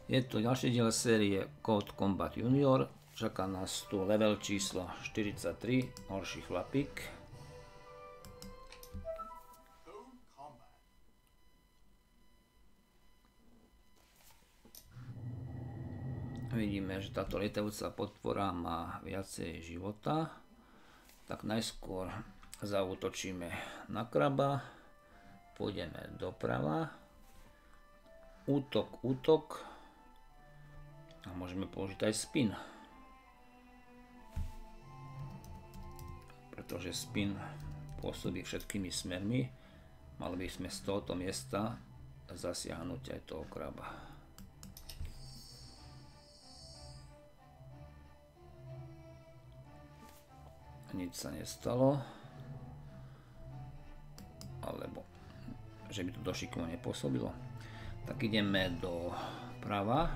Je to ďalší diel série Code Combat Junior. Čaká nás tu level číslo 43, horší chlapík. Vidíme, že táto lietajúca potvora má viacej života. Tak najskôr zaútočíme na kraba. Pôjdeme doprava. Útok, útok. A môžeme použiť aj spin. Pretože spin pôsobí všetkými smermi. Mali by sme z tohoto miesta zasiahnuť aj toho kraba. Nič sa nestalo. Alebo že by to do šikmo nepôsobilo. Tak ideme do prava.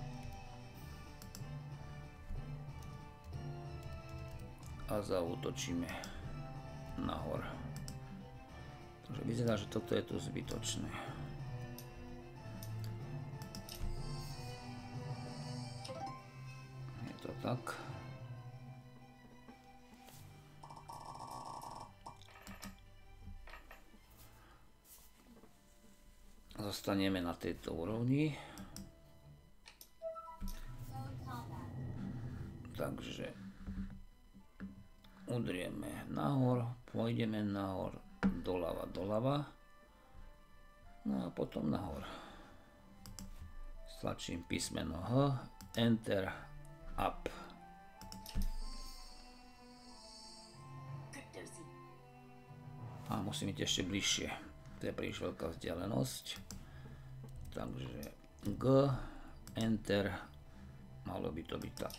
A zaútočíme nahor. Takže vyzerá, že toto je tu zbytočné. Je to tak. Zostaneme na tejto úrovni. Takže udrieme nahor, pôjdeme nahor, doľava, doľava. No a potom nahor. Stlačím písmeno H, Enter, Up. A musím ísť ešte bližšie. To je príliš veľká vzdialenosť. Takže G, Enter, malo by to byť tak.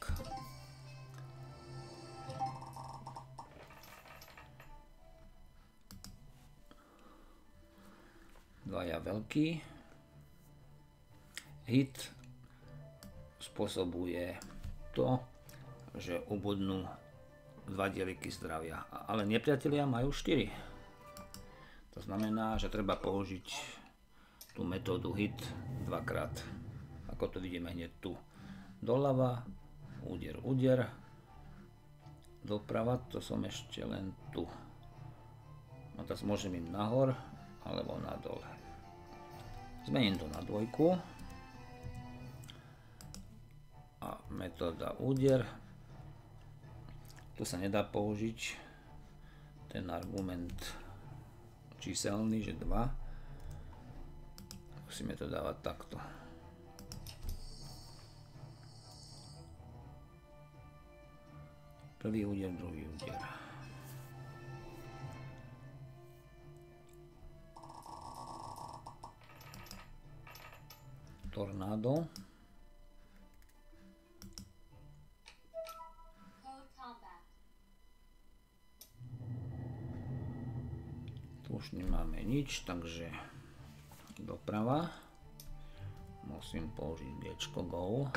Dvaja veľký. Hit spôsobuje to, že ubudnú 2 dieliky zdravia. Ale nepriatelia majú 4. To znamená, že treba použiť tú metódu hit 2-krát. Ako to vidíme hneď tu. Doľava, úder, úder. Doprava, to som ešte len tu. No teraz môžem ísť nahor, alebo nadol. Zmením to na 2. A metóda úder. Tu sa nedá použiť ten argument číselný, že 2. Musíme to dávať takto. Prvý úder, druhý úder. Tornádo. Tu už nemáme nič, takže doprava. Musím použiť G-čko, go.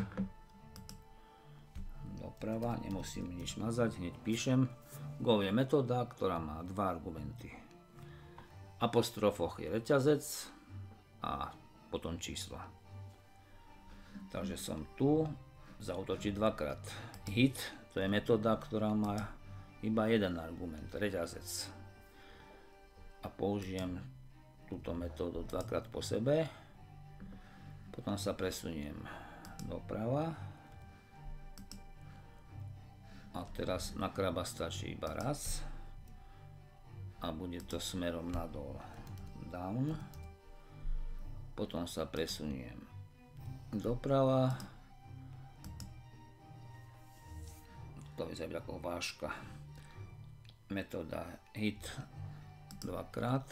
Doprava, nemusím nič mazať, hneď píšem. Go je metóda, ktorá má 2 argumenty. Apostrofoch je reťazec a potom číslo. Takže som tu, zaútočiť 2-krát. Hit, to je metóda, ktorá má iba 1 argument, reťazec. A použijem túto metódu 2-krát po sebe. Potom sa presuniem doprava. A teraz na kraba stačí iba raz. A bude to smerom nadol. Down. Potom sa presuniem doprava. To vyzerá ako vážka. Metóda hit 2-krát.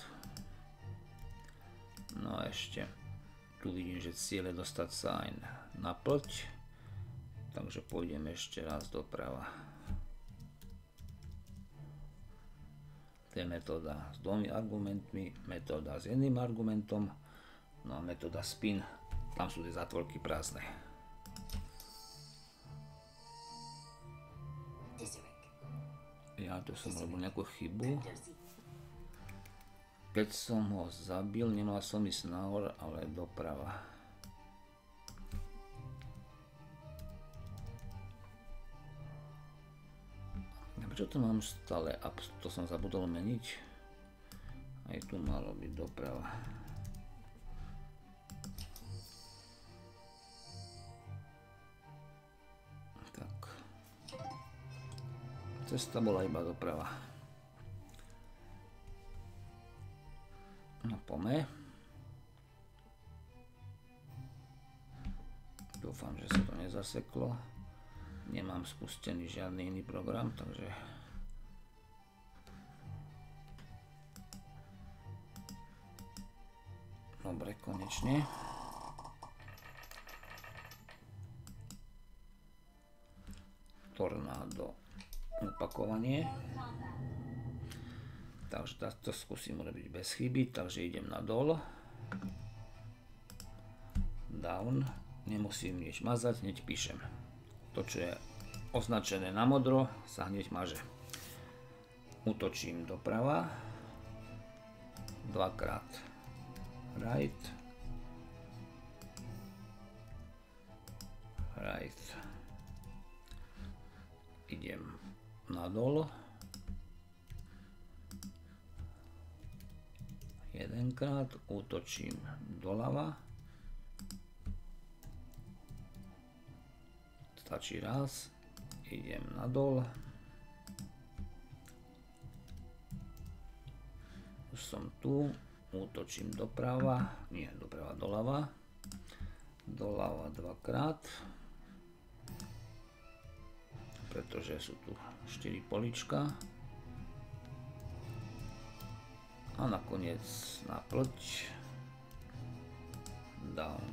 No a ešte tu vidím, že cieľ je dostať sa aj na plť. Takže pôjdem ešte raz doprava. To je metóda s 2 argumentmi, metóda s 1 argumentom. No a metóda spin, tam sú tie zátvorky prázdne. Ja tu som robil nejakú chybu. Keď som ho zabil, nemal som ísť nahor, ale doprava. Prečo to mám stále up? To som zabudol meniť. Aj tu malo byť doprava. Tak. Cesta bola iba doprava. No poďme. Dúfam, že sa to nezaseklo. Nemám spustený žiadny iný program, takže dobre, konečne. Tornádo opakovanie. Takže to skúsim urobiť bez chyby, takže idem nadol. Down. Nemusím nič mazať, hneď píšem. To, čo je označené na modro, sa hneď maže. Útočím doprava. Dvakrát right. Right. Idem nadol. Jedenkrát útočím doľava. Stačí raz. Idem nadol. Už som tu. Útočím doprava. Nie, doprava, doľava. Doľava dvakrát. Pretože sú tu 4 polička. A nakoniec na plť. Down.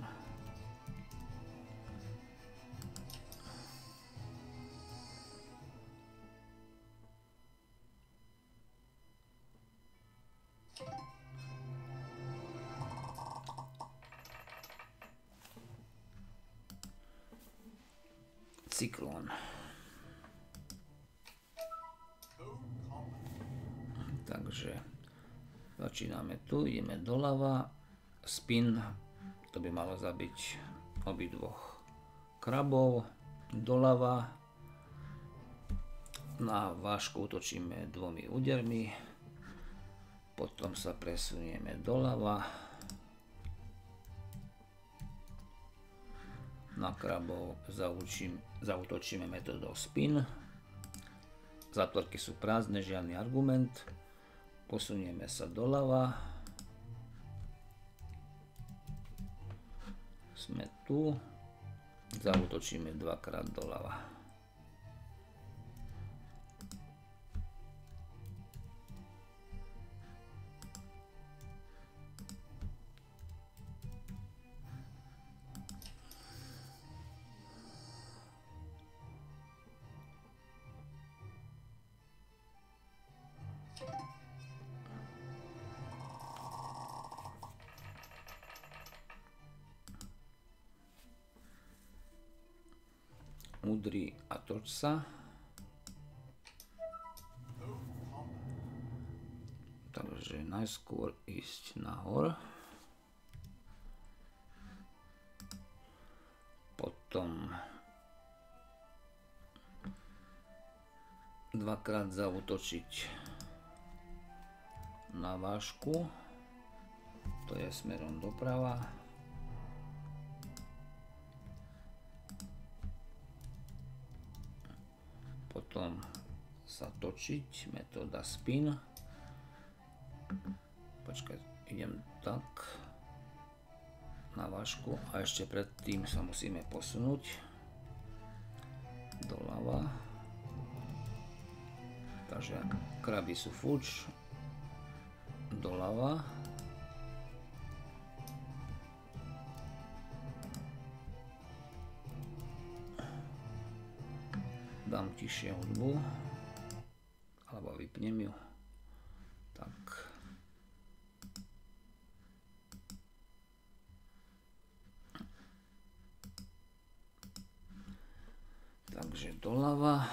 Cyklón. Takže začíname tu, ideme doľava, spin, to by malo zabiť obidvoch krabov, doľava, na vážku útočíme 2 údermi, potom sa presunieme doľava, na krabov zaútočíme metodou spin, zatvorky sú prázdne, žiadny argument. Posunieme sa doľava. Sme tu. Zaútočíme dvakrát doľava. Udri a toč sa. Takže najskôr ísť nahor. Potom dvakrát zaútočiť na vážku. To je smerom doprava. Potom sa točiť, metóda spin. Počkaj, idem tak na vážku a ešte predtým sa musíme posunúť doľava. Takže kraby sú fuč, doľava. Dám tišie hudbu, alebo vypnem ju. Tak. Takže doľava.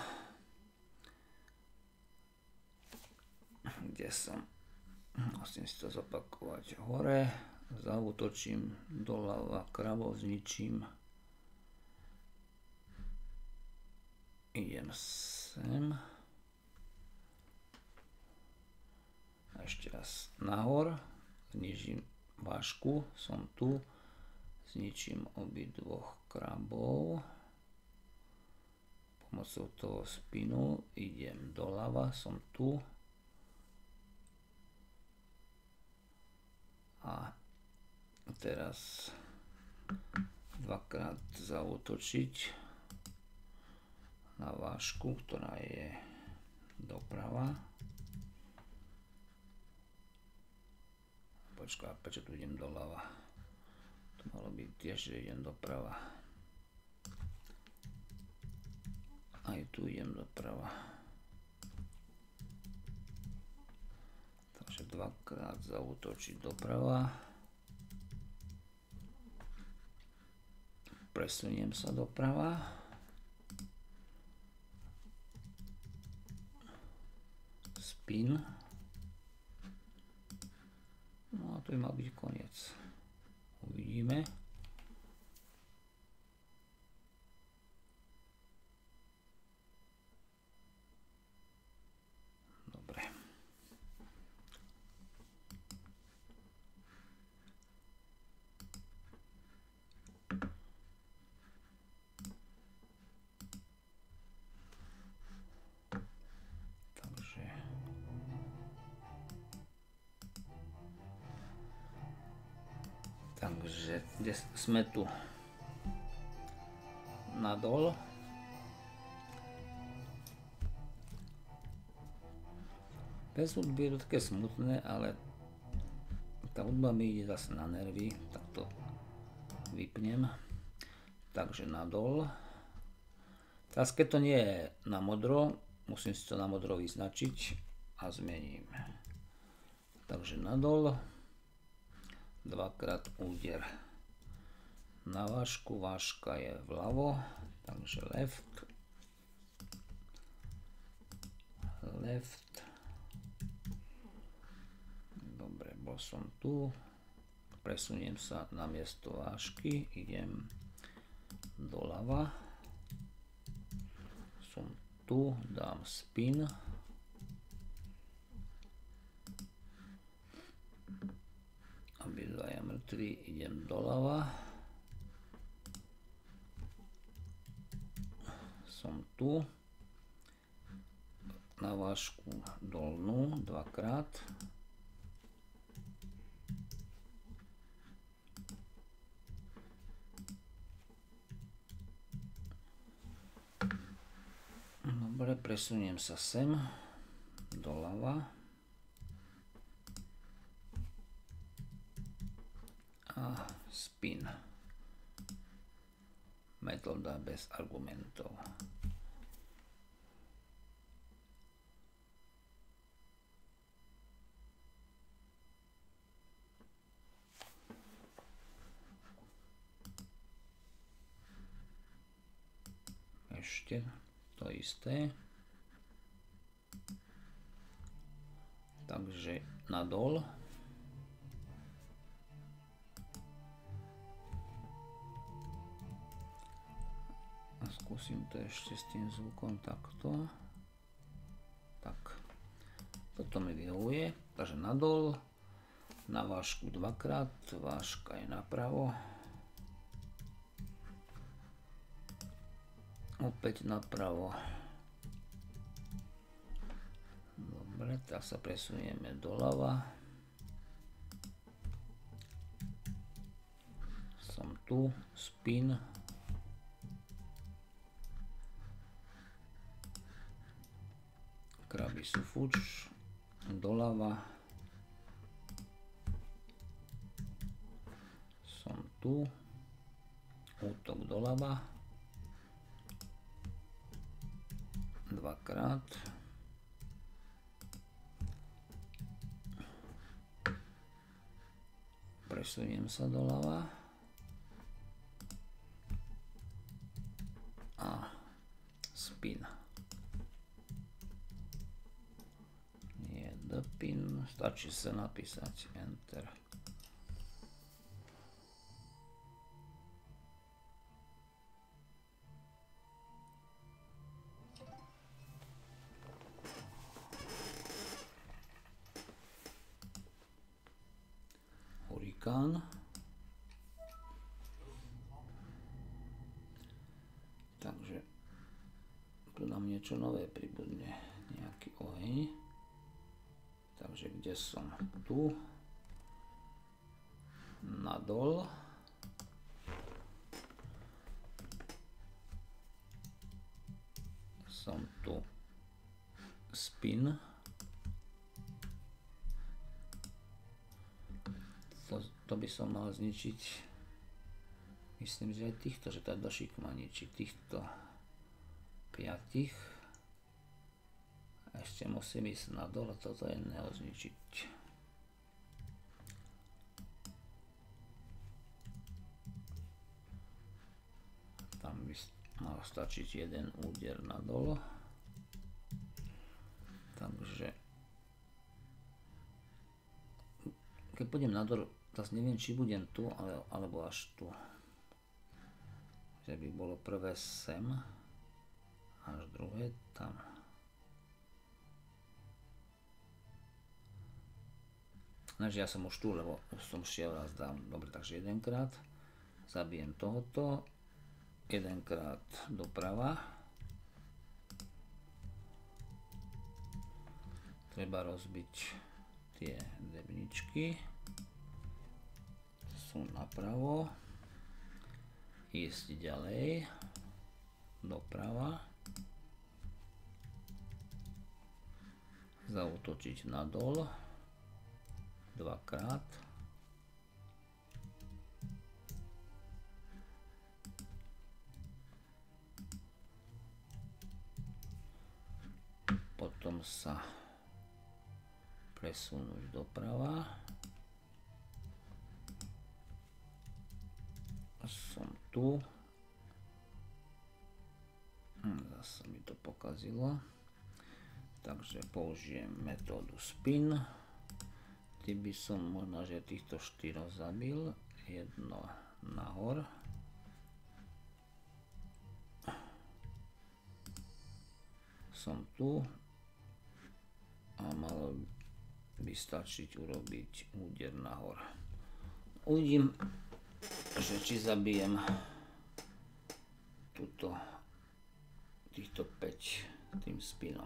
Kde som? Musím si to zopakovať. Hore. Zaútočím doľava, krabov zničím. Idem sem. Ešte raz nahor, znižím vážku, som tu, zničím obidvoch krabov. Pomocou toho spinu idem doľava, som tu. A teraz dvakrát zaútočiť na vážku, ktorá je doprava. Počkaj, prečo tu idem doľava? To malo byť tiež, že idem doprava. Aj tu idem doprava. Takže dvakrát zaútočiť doprava. Presuniem sa doprava. Spin. No a to by mal byť koniec. Uvidíme. Dobre. Takže kde sme tu? Nadol. Bez hudby je to také smutné, ale tá hudba mi ide zase na nervy, tak to vypnem. Takže nadol. Teraz keď to nie je na modro, musím si to na modro vyznačiť a zmením. Takže nadol. Dvakrát úder na vážku, vážka je vľavo, takže left, left. Dobre, bol som tu, presuniem sa na miesto vážky, idem doľava, som tu, dám spin. Obidvaja mŕtvi, idem doľava. Som tu. Na vážku dolnú dvakrát. Dobre, presuniem sa sem doľava. A spin. Metóda bez argumentov. Ešte to isté. Takže nadol. Skúsim to ešte s tým zvukom takto. Tak. Toto mi vyhovuje. Takže nadol. Na vážku dvakrát. Vážka je napravo. Opäť napravo. Dobre, tak sa presunieme doľava. Som tu. Spin. Kraby sú fuč, doľava, som tu, útok doľava, dvakrát, presuniem sa doľava a spin. Pin, stačí sa napísať Enter. orkán. Takže tu nám niečo nové pribudne, nejaký oheň. Takže kde som? Tu. Nadol. Som tu. Spin. To by som mal zničiť. Myslím, že aj týchto, že tá došik má ničiť týchto 5. A ešte musím ísť nadol a toto jedného zničiť. Tam by mal stačiť jeden úder nadol. Takže keď pôjdem nadol, zase neviem, či budem tu, alebo až tu. Že by bolo prvé sem, až druhé tam. Takže ja som už tu, lebo už som šiel raz dám. Dobre, takže jedenkrát zabijem tohoto, jedenkrát doprava. Treba rozbiť tie debničky. Sú napravo. Ísť ďalej. Doprava. Zaútočiť nadol. Dvakrát. Potom sa presunúť doprava. Som tu. Zase mi to pokazilo. Takže použijem metódu spin. Ty by som možno, že týchto 4 zabil. Jedno nahor. Som tu. A malo by stačiť urobiť úder nahor. Uvidím, že či zabijem týchto 5 tým spinom.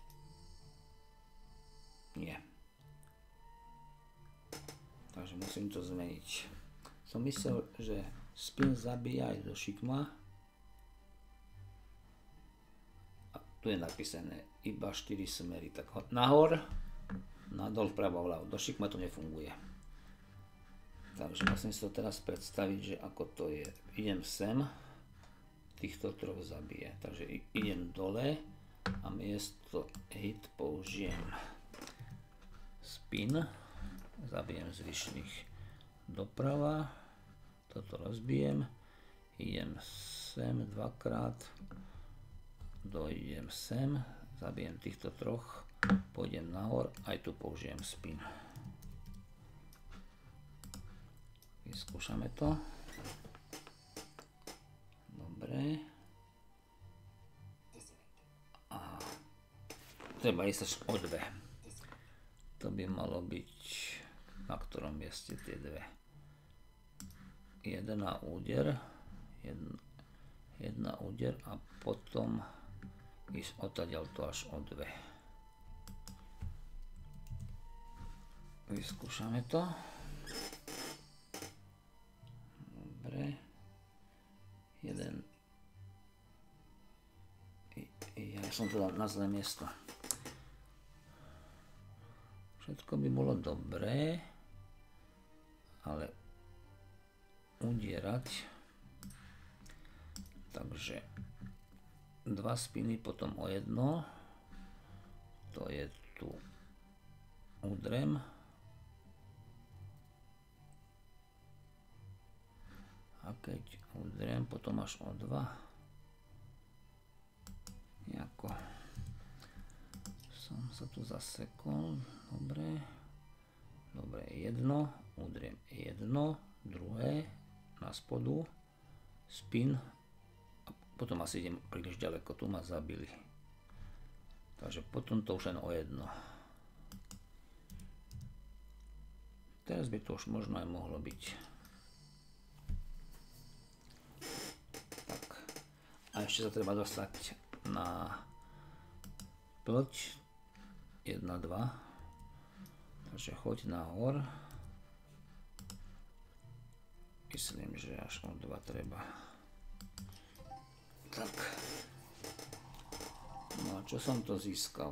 Nie. Takže musím to zmeniť. Som myslel, že spin zabíja aj do šikma. A tu je napísané iba 4 smery. Tak nahor, nadol, vpravo, vľavo. Do šikma to nefunguje. Takže musím si to teraz predstaviť, že ako to je. Idem sem, týchto 3 zabije. Takže idem dole a miesto hit použijem spin. Zabijem zvyšných doprava. Toto rozbijem. Idem sem dvakrát. Dojdem sem. Zabijem týchto 3. Pôjdem nahor. Aj tu použijem spin. Vyskúšame to. Dobre. A treba ísť o 2. To by malo byť na ktorom mieste tie 2. Jedna úder a potom ísť odtiaľ to až o 2. Vyskúšame to. Dobre. Ja som to dal na zlé miesto. Všetko by bolo dobré, ale udierať. Takže 2 spiny, potom o 1. To je tu udrem. A keď udrem, potom až o 2. Nejako som sa tu zasekol. Dobre. Dobre, 1. Udriem 1. Druhé. Na spodu. Spin. A potom asi idem príliš ďaleko. Tu ma zabili. Takže potom to už len o 1. Teraz by to už možno aj mohlo byť. Tak. A ešte sa treba dostať na ploť 1, 2. Takže choď nahor. Myslím, že až o 2 treba. Tak. No a čo som to získal?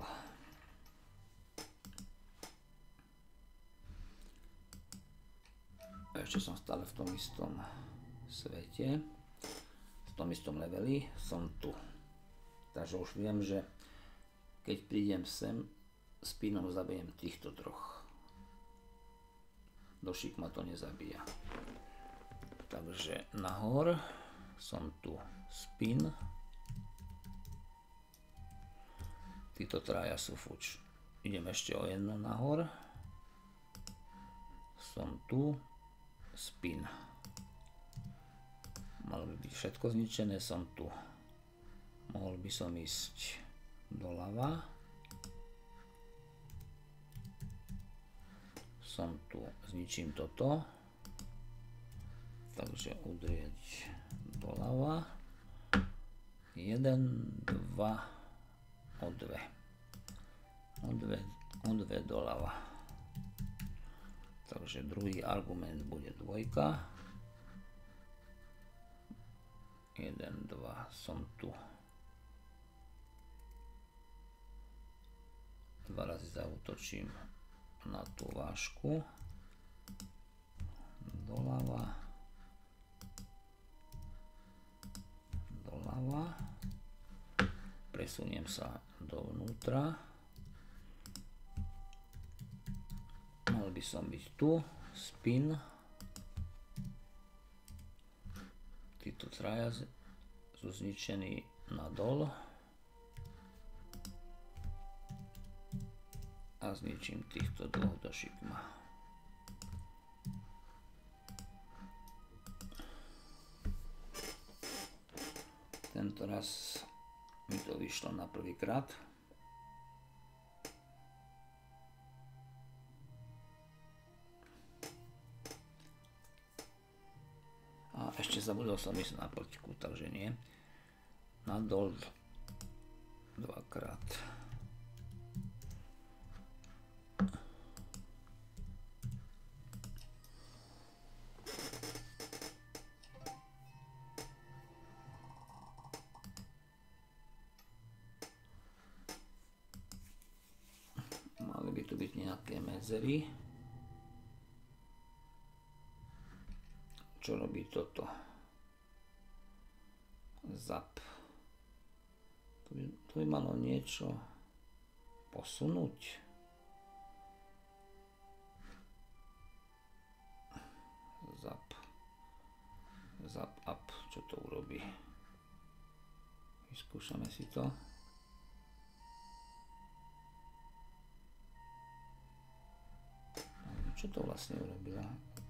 Ešte som stále v tom istom svete. V tom istom leveli som tu. Takže už viem, že keď prídem sem, spínom zabijem týchto troch. Došík ma to nezabíja. Takže nahor som tu spin. Títo traja sú fuč. Idem ešte o jedno nahor. Som tu spin. Malo by byť všetko zničené, som tu. Mohol by som ísť doľava. Som tu, zničím toto. Takže udrieť doľava. 1, 2, o 2. O 2 doľava. Takže druhý argument bude 2. 1, 2, som tu. 2 razy zaútočím na tú vážku. Doľava. Doľava. Presuniem sa dovnútra. Mal by som byť tu. Spin. Títo traja sú zničení nadol. A zničím týchto dvoch do šikma. Tento raz mi to vyšlo na prvýkrát. A ešte zabudol som ísť na plťku, takže nie. Nadol 2-krát. Mali by tu byť nejaké medzery. Čo robí toto? Zap. Tu by malo niečo posunúť. Zap. Zap up. Čo to urobí? Vyskúšame si to. Čo to vlastne urobila?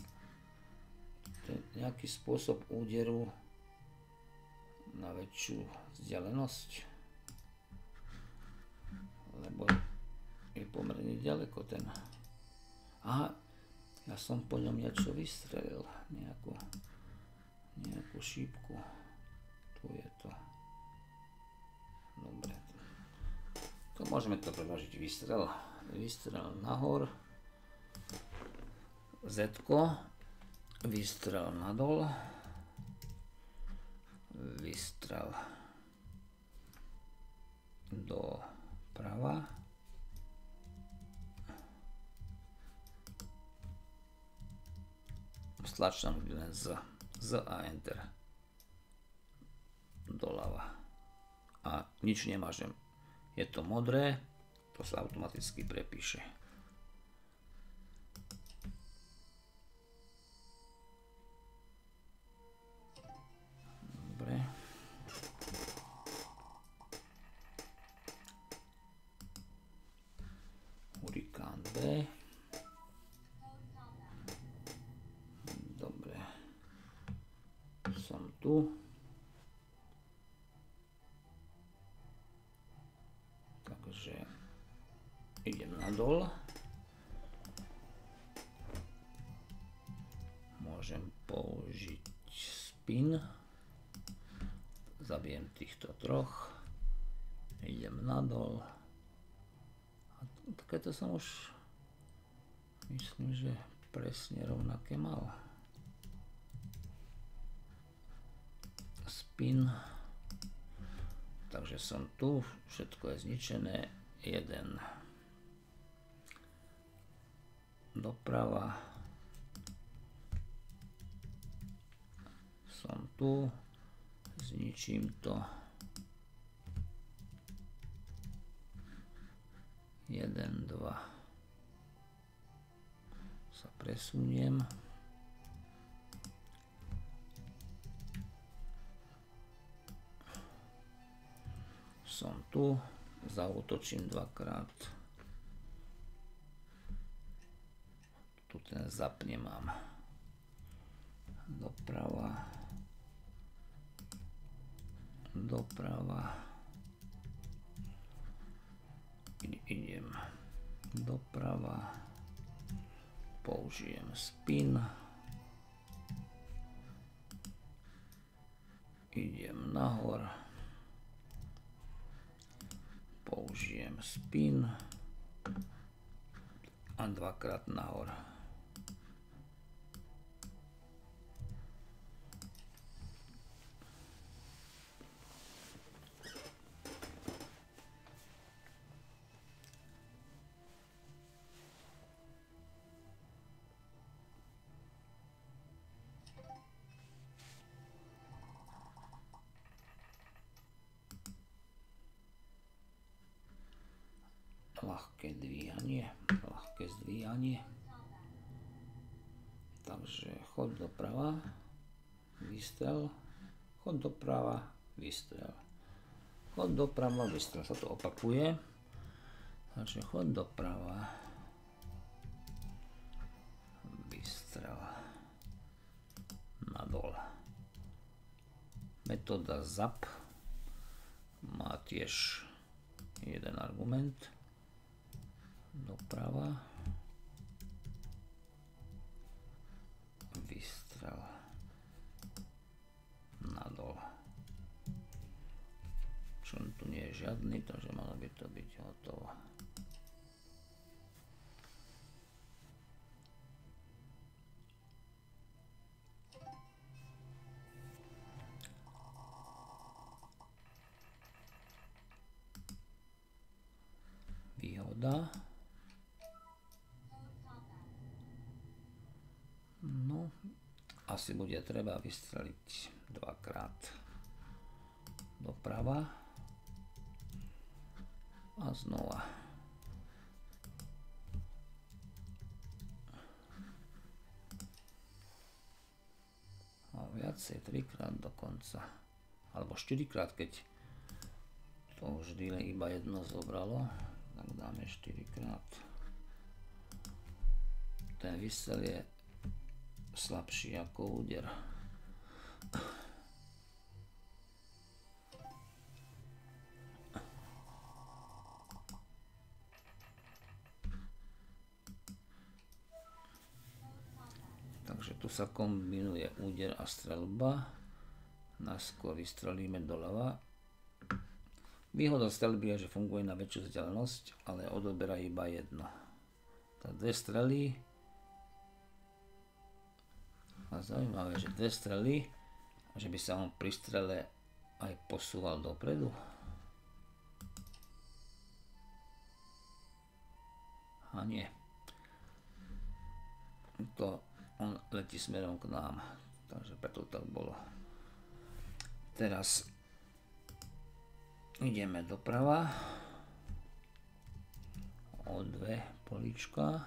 Nejaký spôsob úderu na väčšiu vzdialenosť, lebo je pomerne ďaleko ten. Aha, ja som po ňom niečo vystrelil, nejakú šípku. Tu je to. Dobre. To môžeme to preložiť výstrel. Výstrel nahor. Z-ko. Výstrel nadol, výstrel doprava, stlačam len Z a Enter, doľava a nič nemážem, je to modré, to sa automaticky prepíše. Hurikán B. Dobre. Som tu. Takže idem nadol. spin. Zabijem týchto troch. Idem nadol. A takéto som už myslím, že presne rovnaké mal. Spin. Takže som tu, všetko je zničené. Jeden doprava. Som tu, zničím to. Jeden, dva. Sa presuniem. Som tu, zaútočím dvakrát. Tu ten zap nemám. Doprava. Doprava. Idem doprava. Použijem spin. Idem nahor. Použijem spin. A dvakrát nahor. Ľahké zdvíjanie. Takže chod doprava, výstrel, chod doprava, výstrel. Chod doprava, výstrel, sa to opakuje. Takže chod doprava, výstrel, nadol. Metóda zap má tiež jeden argument. Doprava, výstrel, nadol. Člen tu nie je žiadny, takže malo by to byť hotovo. Výhoda. No, asi bude treba vystreliť dvakrát doprava a znova. A viacej, trikrát dokonca. Alebo 4-krát, keď to vždy iba jedno zobralo, tak dáme 4-krát. Ten výstrel je slabší ako úder. Takže tu sa kombinuje úder a streľba. Najskôr vystrelíme doľava. Výhoda streľby je, že funguje na väčšiu vzdialenosť, ale odoberá iba jedno. Tak dve strely. A zaujímavé, že dve strely, a že by sa on pri strele aj posúval dopredu. A nie. To on letí smerom k nám, takže preto tak bolo. Teraz ideme doprava o dve políčka.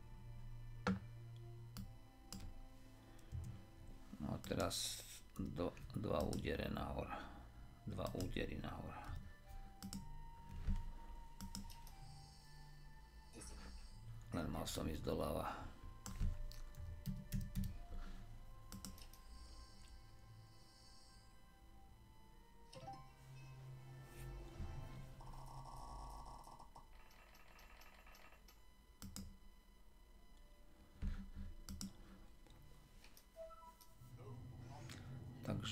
No a teraz dva údery nahor. Dva údery nahor. Len mal som ísť doľava.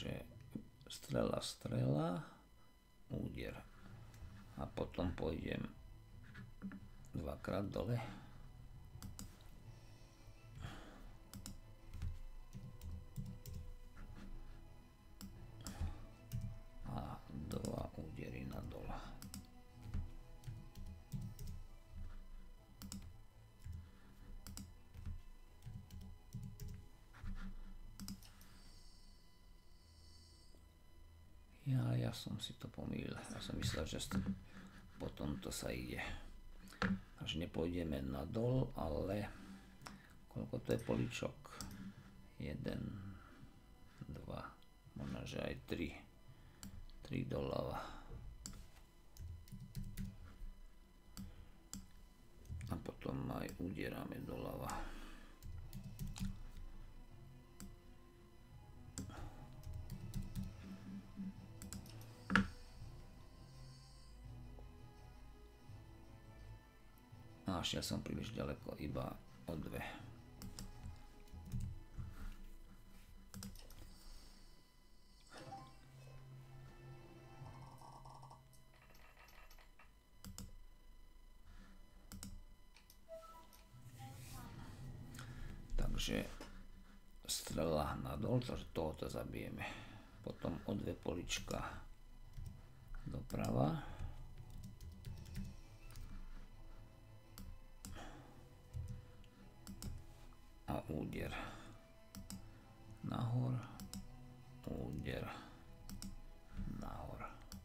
Takže strela, strela, úder. A potom pôjdem dvakrát dole. A dva údery nadol. Ja som si to pomýlil. Ja som myslel, že potom to sa ide. Takže nepôjdeme nadol, ale koľko to je poličok? 1, 2, možno, že aj 3. 3 doľava. A potom aj udierame doľava. A šiel som príliš ďaleko, iba o 2. Takže strela nadol, takže tohoto zabijeme. Potom o 2 polička doprava. A úder nahor, úder nahor.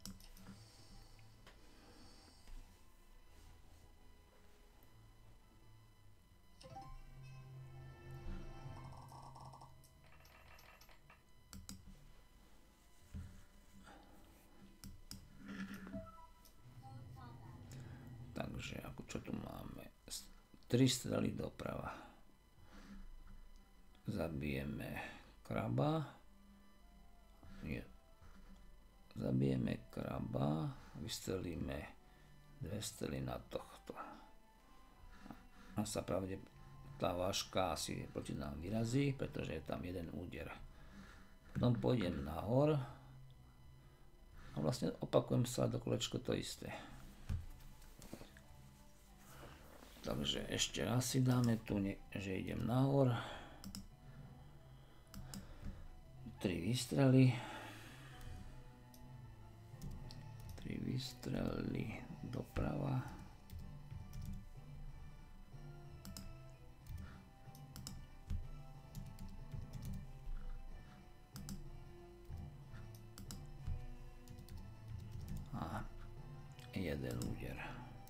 Takže ako čo tu máme? 3 strely doprava. Zabijeme kraba. Nie. Zabijeme kraba. Vystrelíme 2 strely na tohto. A sa pravde tá vážka asi proti nám vyrazí, pretože je tam jeden úder. Potom pôjdem nahor. A vlastne opakujem sa do kolečko to isté. Takže ešte raz si dáme tu, že idem nahor. 3 výstrely. 3 výstrely doprava. A jeden úder.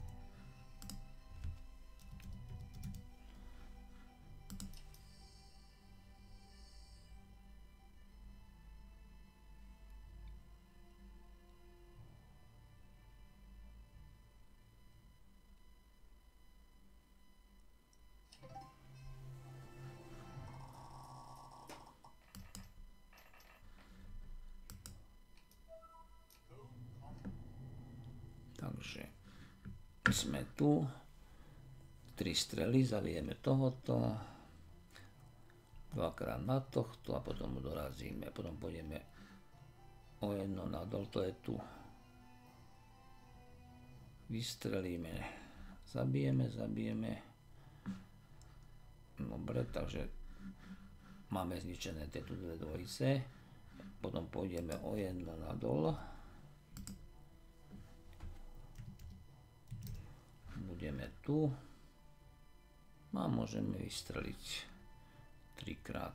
Takže sme tu, 3 strely, zabijeme tohoto, 2-krát na tohto a potom dorazíme, potom pôjdeme o 1 nadol, to je tu. Vystrelíme, zabijeme. Dobre, takže máme zničené tieto 2 dvojice, potom pôjdeme o 1 nadol. Budeme tu a môžeme vystreliť 3-krát.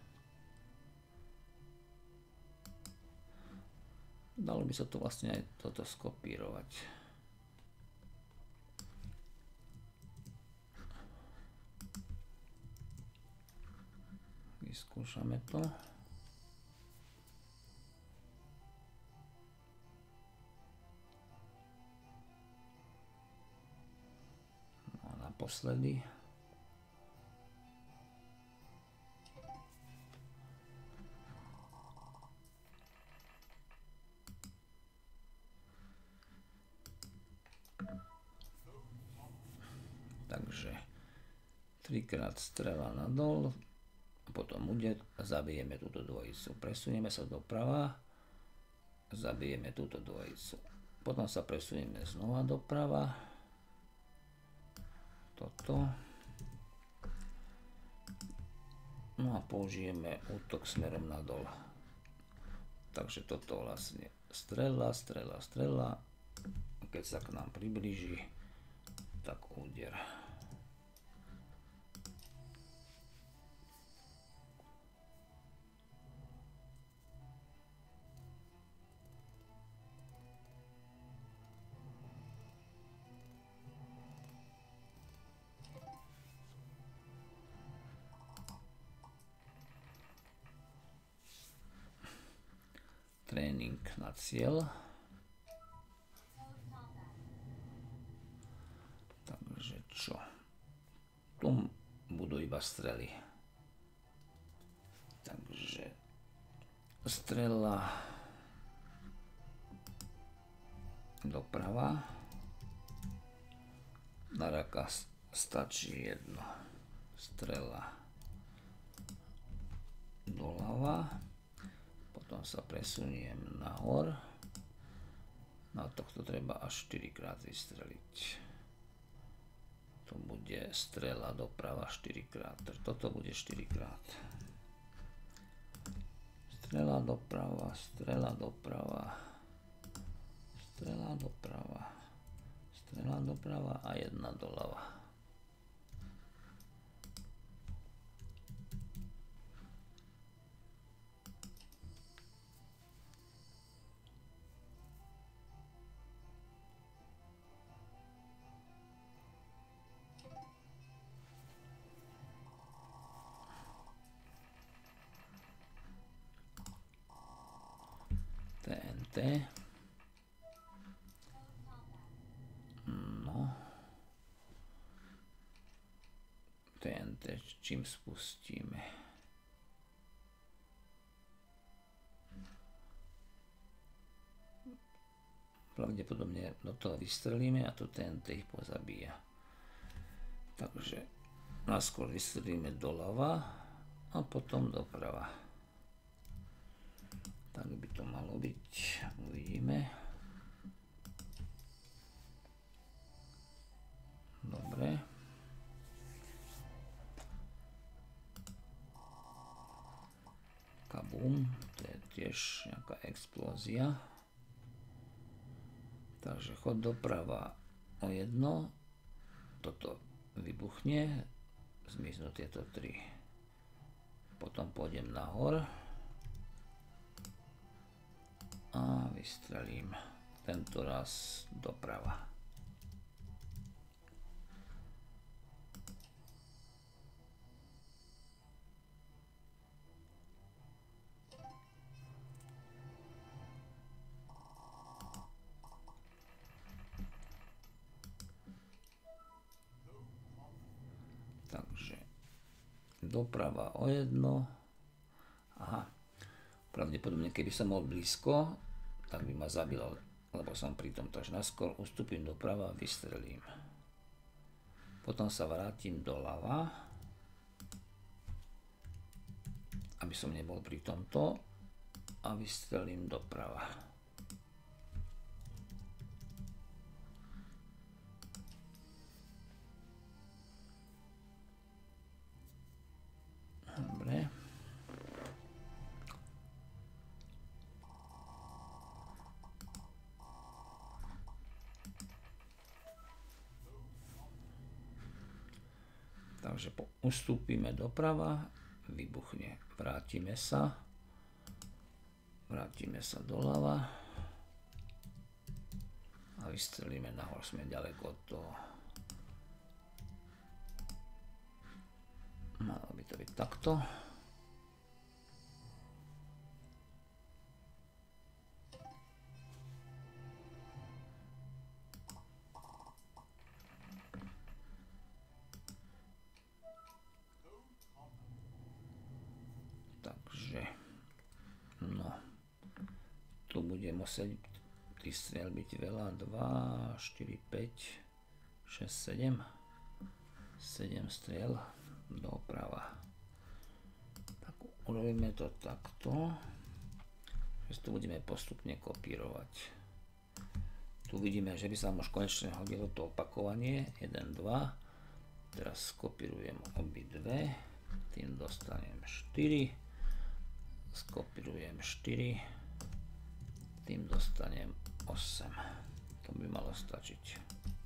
Dalo by sa to vlastne aj toto skopírovať. Vyskúšame to. Naposledy. Takže 3-krát strela nadol, Potom úder, zabijeme túto dvojicu. Presunieme sa doprava, zabijeme túto dvojicu. Potom sa presunieme znova doprava. Toto. No a použijeme útok smerom nadol. Takže toto vlastne strela. Keď sa k nám priblíži, tak úder. Tréning na cieľ. Takže čo? Tu budú iba strely. Takže strela doprava. Na raka stačí jedno. Strela doľava. Potom sa presuniem nahor. Na tohto treba až 4 krát vystreliť. To bude strela doprava 4 krát. Toto bude 4 krát. Strela doprava, strela doprava, strela doprava, strela doprava a jedna doľava. TNT. No. TNT čím spustíme? Pravdepodobne do toho vystrelíme a to TNT ich pozabíja. Takže najskôr vystrelíme doľava a potom doprava. Tak by to malo byť. Uvidíme. Dobre. Kabum. To je tiež nejaká explózia. Takže chod doprava o jedno. Toto vybuchne. Zmiznú tieto 3. Potom pôjdem nahor. A vystrelím tento raz doprava. Takže doprava o jedno. Aha. Pravdepodobne, keby som bol blízko, tak by ma zabilo, lebo som pri tom. Takže najskôr ustúpim doprava a vystrelím. Potom sa vrátim doľava, aby som nebol pri tomto, a vystrelím doprava. Dobre. Takže ustúpime doprava, vybuchne. Vrátime sa doľava a vystrelíme nahor. Sme ďaleko od toho. Malo by to byť takto. Tu bude musieť tých striel byť veľa. 2, 4, 5, 6, 7. 7 striel doprava. urobíme to takto, že tu budeme postupne kopírovať. Tu vidíme, že by sa už konečne hodilo to opakovanie 1, 2. Teraz skopírujem obidve, tým dostanem 4, skopírujem 4, tým dostanem 8. To by malo stačiť.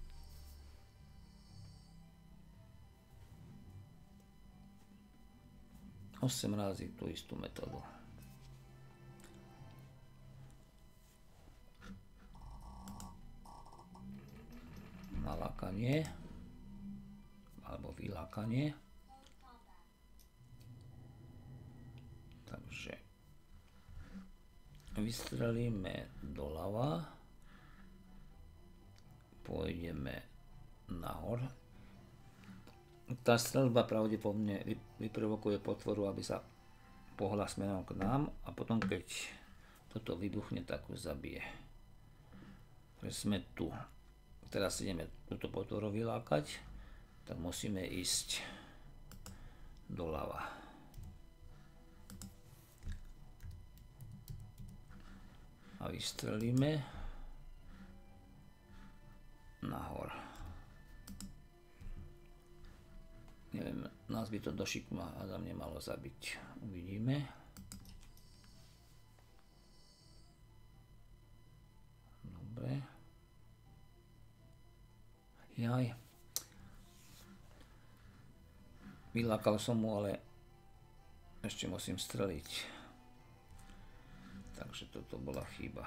Osem razy tú istú metódu. Nalákanie alebo vylákanie. Takže vystrelíme doľava, pôjdeme nahor. Tá streľba pravdepodobne vyprovokuje potvoru, aby sa pohla smerom k nám a potom keď toto vybuchne, tak už zabije. Takže sme tu. Teraz ideme túto potvoru vylákať, tak musíme ísť doľava. A vystrelíme nahor. Neviem, nás by to do šikma Adam nemalo zabiť. Uvidíme. Dobre. Jaj. Vylákal som mu, ale ešte musím streliť. Takže toto bola chyba.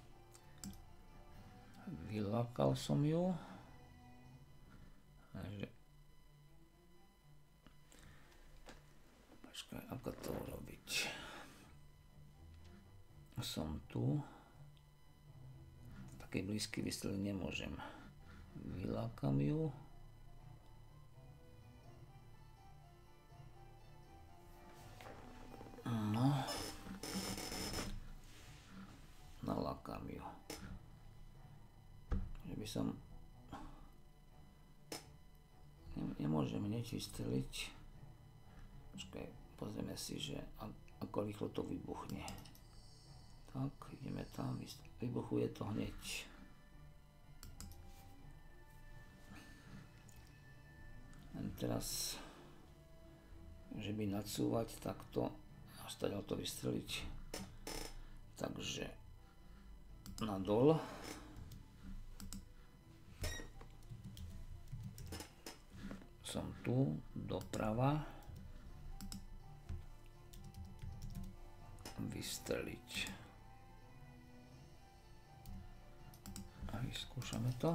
Vylákal som ju. Takže počkaj, ako to urobiť? Som tu. Taký blízky výstrel nemôžem. Vylákam ju. No. Nalákam ju. Že by som... Nemôžem hneď vystreliť. Počkaj, pozrieme si, že ako rýchlo to vybuchne. Tak, ideme tam. Vybuchuje to hneď. Teraz, že by nadsúvať takto a stadiaľ to vystreliť. Takže nadol. Som tu, doprava. Vystreliť. A vyskúšame to.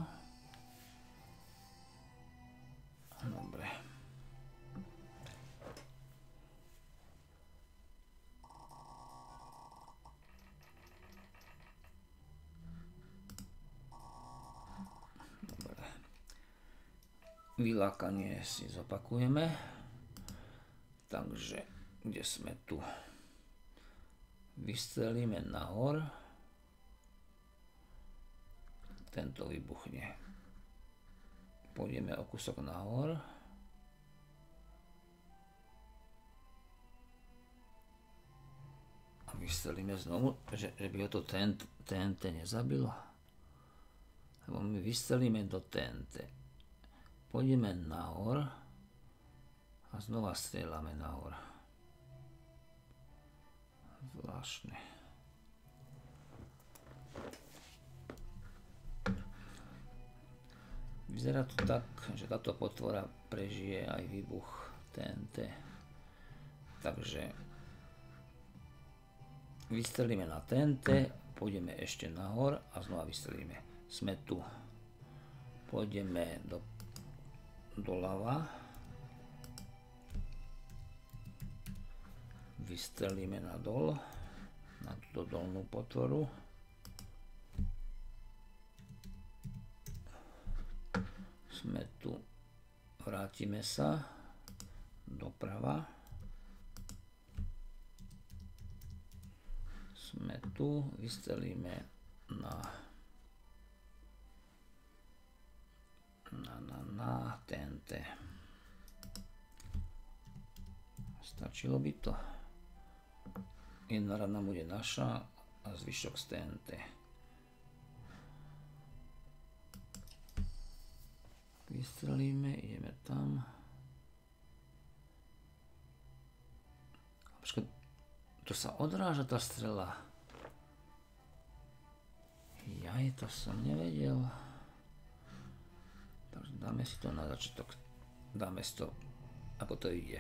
Dobre. Dobre. Vylákanie si zopakujeme. Takže, kde sme tu? Vystrelíme nahor. Tento vybuchne. Pôjdeme o kúsok nahor. A vystrelíme znovu, že by ho to TNT nezabilo. Lebo my vystrelíme do TNT. Pôjdeme nahor a znova strieľame nahor. Zvláštne. Vyzerá to tak, že táto potvora prežije aj výbuch TNT. Takže vystrelíme na TNT, pôjdeme ešte nahor a znova vystrelíme. Sme tu. Pôjdeme doľava. Vystrelíme nadol, na túto dolnú potvoru. Sme tu, vrátime sa doprava. Sme tu, vystrelíme na TNT. Stačilo by to? jedna rana bude naša a zvyšok z TNT. Vystrelíme, ideme tam. Počkaj, to sa odráža tá strela. Jaj, to som nevedel. Takže dáme si to na začiatok. Dáme si to, ako to ide.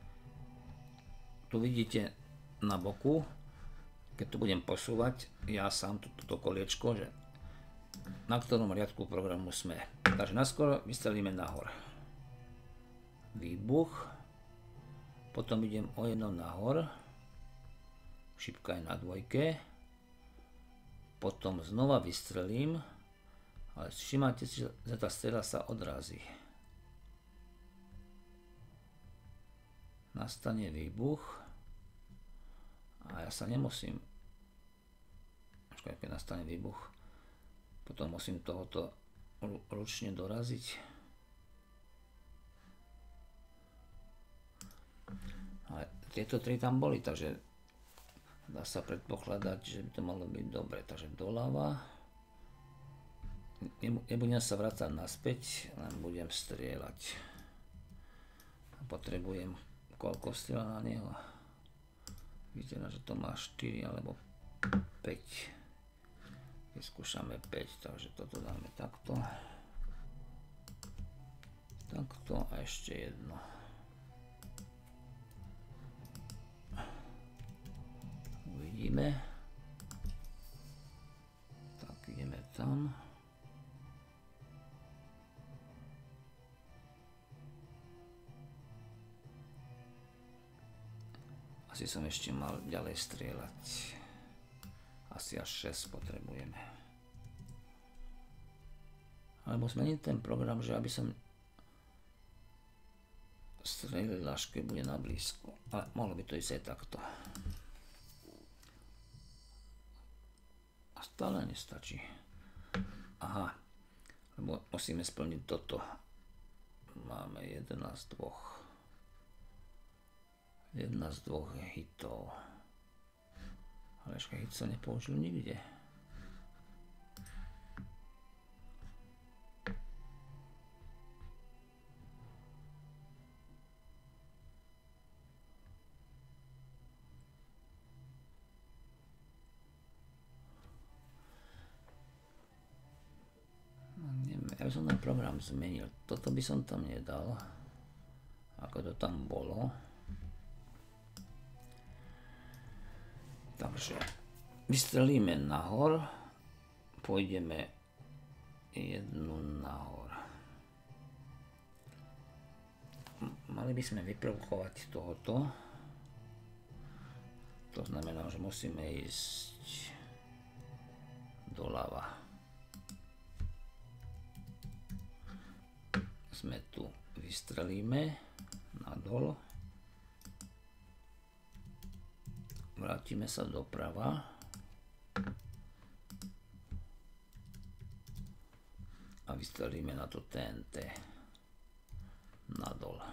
Tu vidíte na boku, keď to budem posúvať, ja sám toto koliečko, že na ktorom riadku programu sme. Takže naskôr vystrelíme nahor. Výbuch. Potom idem o jedno nahor. Šipka je na dvojke. Potom znova vystrelím. Ale všimáte si, že tá strela sa odrazí. Nastane výbuch. A ja sa nemusím... Keď nastane výbuch, potom musím tohoto ručne doraziť. Ale tieto tri tam boli, takže dá sa predpokladať, že by to malo byť dobre. Takže doľava. Nebudem sa vrácať naspäť, len budem strieľať. Potrebujem koľko strieľa na neho. Vyzerá, že to má 4 alebo 5. Vyskúšame 5, takže toto dáme takto. Takto a ešte jedno. Uvidíme. Tak, ideme tam. Asi som ešte mal ďalej strieľať. Asi až 6 potrebujeme. Alebo zmeniť ten program, že aby som strelil až keď bude na blízko. Ale mohlo by to ísť aj takto. A stále nestačí. Aha. Lebo musíme splniť toto. Máme 1 z 2. 1 z 2 hitov. Ale ešte hit sa nepoužil nikde. Ja by som ten program zmenil. Toto by som tam nedal. Ako to tam bolo. Takže vystrelíme nahor, pôjdeme jednu nahor. Mali by sme vyprovokovať tohoto. To znamená, že musíme ísť doľava. Sme tu, vystrelíme nadol. Vrátime sa doprava. A vystrelíme na to TNT. Nadol.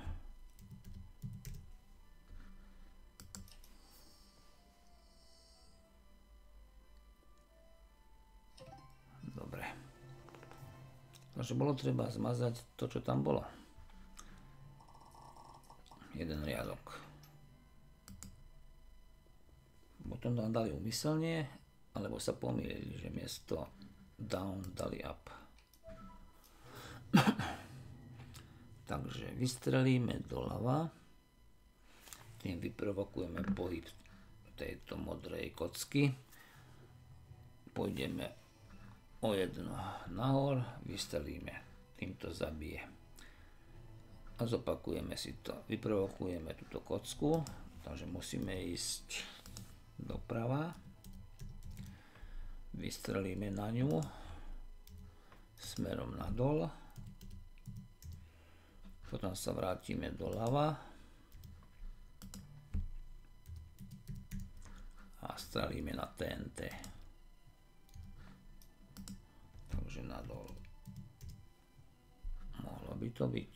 Dobre. Takže bolo treba zmazať to, čo tam bolo. Jeden riadok. Potom tam dali úmyselne, alebo sa pomýlili, že miesto down dali up. Takže vystrelíme doľava, tým vyprovokujeme pohyb tejto modrej kocky, pôjdeme o jedno nahor, vystrelíme, tým to zabije. A zopakujeme si to, vyprovokujeme túto kocku, takže musíme ísť doprava, vystrelíme na ňu smerom nadol, potom sa vrátime doľava a strelíme na TNT. Takže nadol. Mohlo by to byť.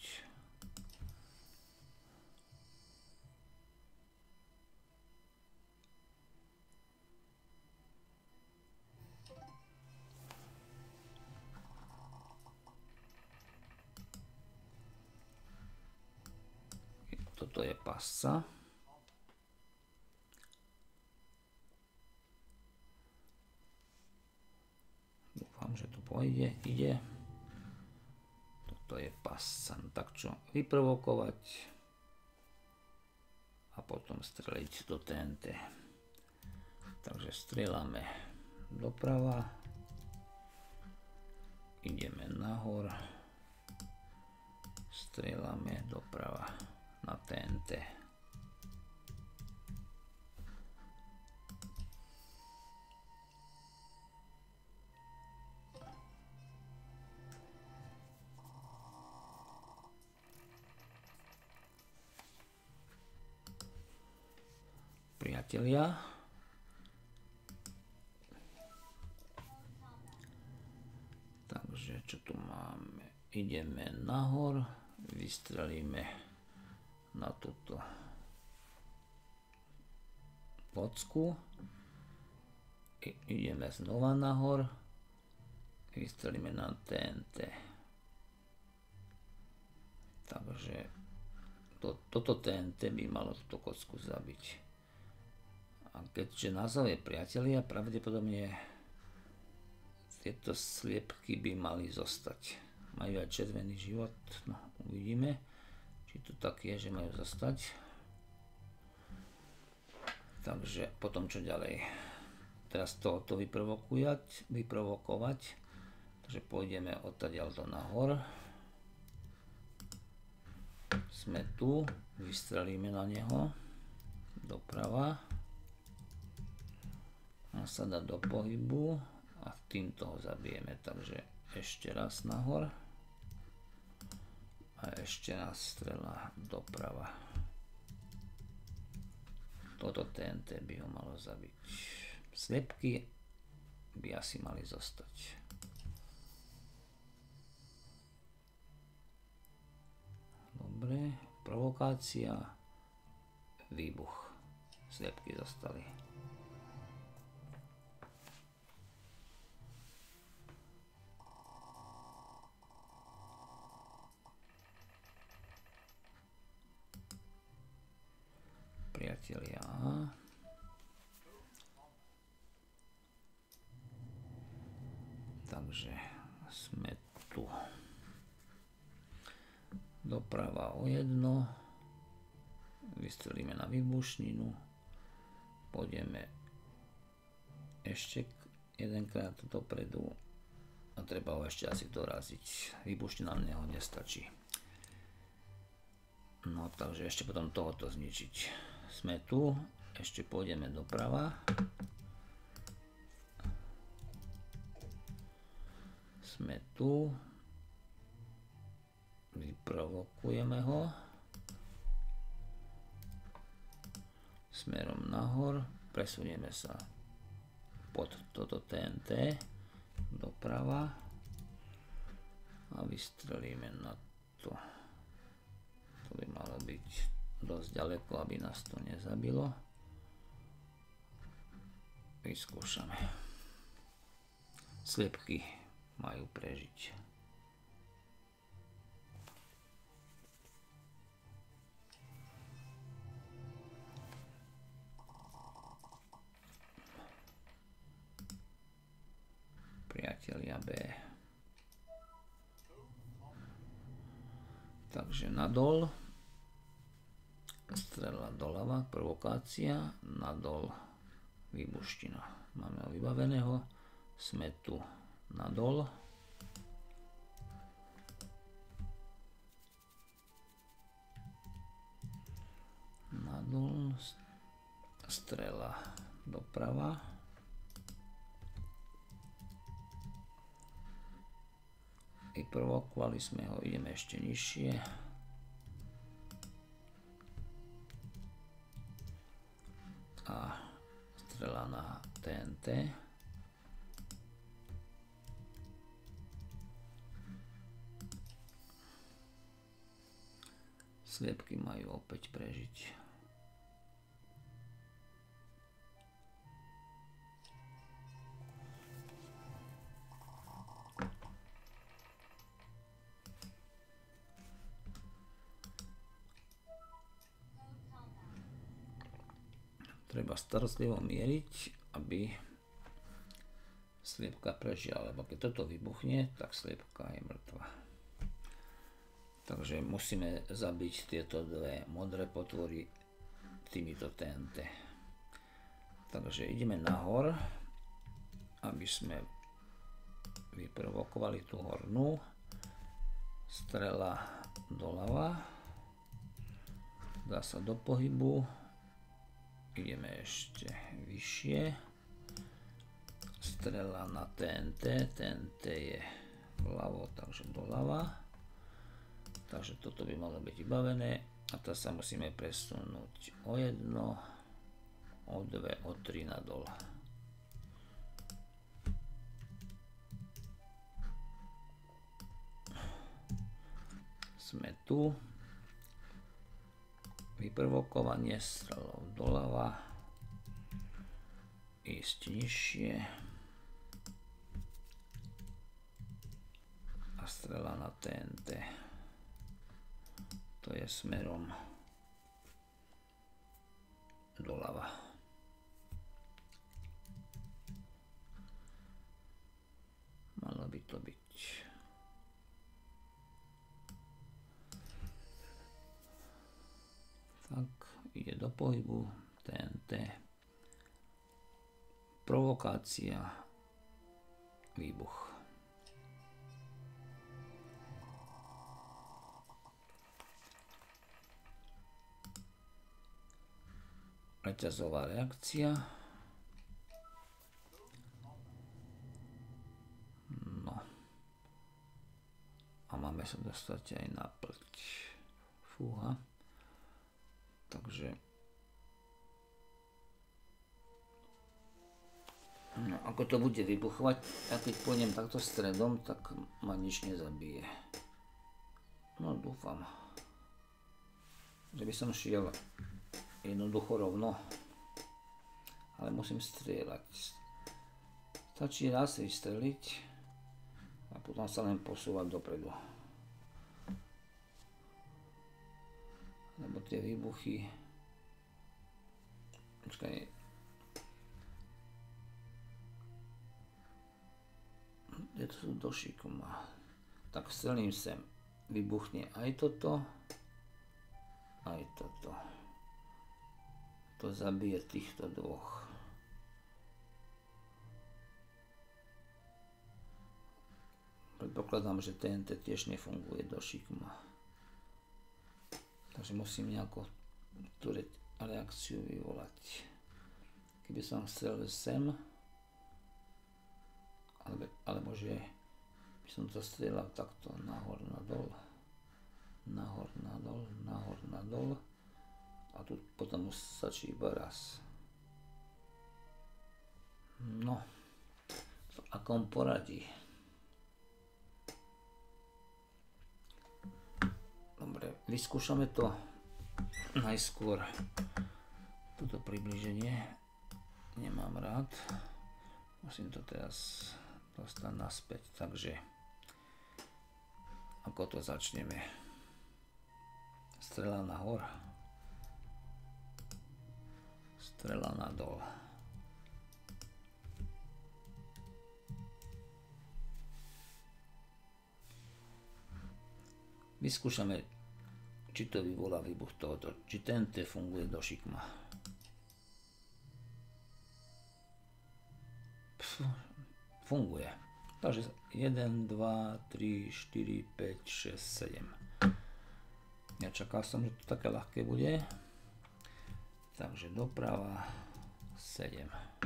Toto je pasca. Dúfam, že to pôjde, ide. Toto je pasca. Tak čo, vyprovokovať a potom streliť do TNT. Takže strieľame doprava. Ideme nahor. Strieľame doprava na TNT. Priatelia, takže čo tu máme? Ideme nahor, vystrelíme na túto locku, ideme znova nahor, vystrelíme na TNT. Takže toto TNT by malo túto kocku zabiť. A keďže názov je priatelia, pravdepodobne tieto sliepky by mali zostať. Majú aj červený život, no uvidíme, či to tak je, že majú zostať. Takže potom čo ďalej? Teraz tohoto vyprovokovať, takže pôjdeme odtiaľto nahor. Sme tu, vystrelíme na neho, doprava. A sa dá do pohybu a týmto ho zabijeme, takže ešte raz nahor a ešte raz strela doprava. Toto TNT by ho malo zabiť. Sliepky by asi mali zostať. Dobre, provokácia, výbuch. Sliepky zostali. Priatelia. Takže sme tu. Doprava o jedno. Vystrelíme na výbušninu. Pôjdeme ešte jedenkrát dopredu a treba ho ešte asi doraziť. Výbušnina na neho nestačí. No takže ešte potom tohoto zničiť. Sme tu, ešte pôjdeme doprava. Sme tu. Vyprovokujeme ho. Smerom nahor. Presunieme sa pod toto TNT. Doprava. A vystrelíme na to. To by malo byť dosť ďaleko, aby nás to nezabilo. Vyskúšame. Sliepky majú prežiť. Priatelia B. Takže nadol. Strela doľava, provokácia, nadol, výbuština. Máme ho vybaveného, sme tu nadol. Nadol, strela doprava. Vyprovokovali sme ho, ideme ešte nižšie. A strela na TNT. Sliepky majú opäť prežiť. Treba starostlivo mieriť, aby sliepka prežila, lebo keď toto vybuchne, tak sliepka je mŕtva. Takže musíme zabiť tieto dve modré potvory týmito TNT. Takže ideme nahor, aby sme vyprovokovali tú hornú. Strela doľava. Dá sa do pohybu. Ideme ešte vyššie. Strela na TNT. TNT je vľavo, takže doľava. Takže toto by malo byť vybavené. A teraz sa musíme presunúť o 1, o 2, o 3 nadol. Sme tu. Vyprovokovanie strelou doľava. Ísť nižšie. A strela na TNT. To je smerom doľava. Malo by to byť. Tak, ide do pohybu TNT. Provokácia, výbuch. Reťazová reakcia. No. A máme sa dostať aj na plť. Fúha. Takže no, ako to bude vybuchovať, ja keď pôjdem takto stredom, tak ma nič nezabije. No dúfam, že by som šiel jednoducho rovno, ale musím strieľať. Stačí raz vystreliť a potom sa len posúvať dopredu. Lebo tie výbuchy... Počkaj. Kde to sú do šikma? Tak strelím sem. Vybuchne aj toto, aj toto. To zabije týchto dvoch. Predpokladám, že TNT tiež nefunguje do šikma. Takže musím nejako tú reakciu vyvolať. Keby som chcel sem, alebo že by som to strieľal takto nahor, nadol, nahor, nadol, nahor, nadol. A tu potom stačí iba raz. No, v akom poradí? Dobre, vyskúšame to najskôr. Toto približenie nemám rád. Musím to teraz dostať naspäť, takže ako to začneme? Strela nahor. Strela nadol. Vyskúšame, či to vyvolá výbuch tohoto, či TNT funguje do šikma. Funguje. Takže 1, 2, 3, 4, 5, 6, 7. Nečakal som, že to také ľahké bude. Takže doprava 7.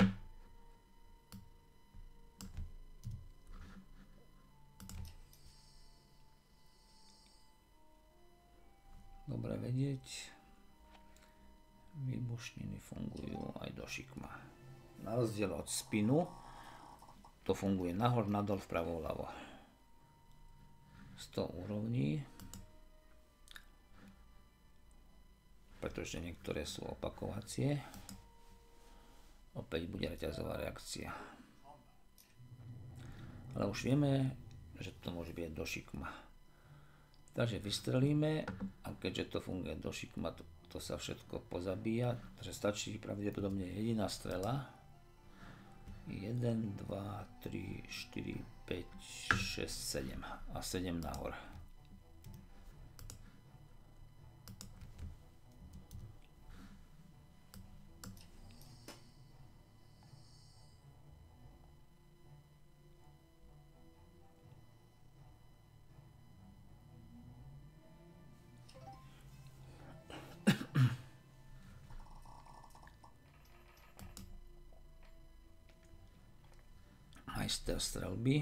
Dobre vedieť. Výbušniny fungujú aj do šikma. Na rozdiel od spinu, to funguje nahor, nadol, vpravo, vľavo. 100 úrovní. Pretože niektoré sú opakovacie. Opäť bude reťazová reakcia. Ale už vieme, že to môže byť do šikma. Takže vystrelíme a keďže to funguje do šikma, to sa všetko pozabíja, takže stačí pravdepodobne jediná strela. 1, 2, 3, 4, 5, 6, 7 a 7 nahor. Majster strelby.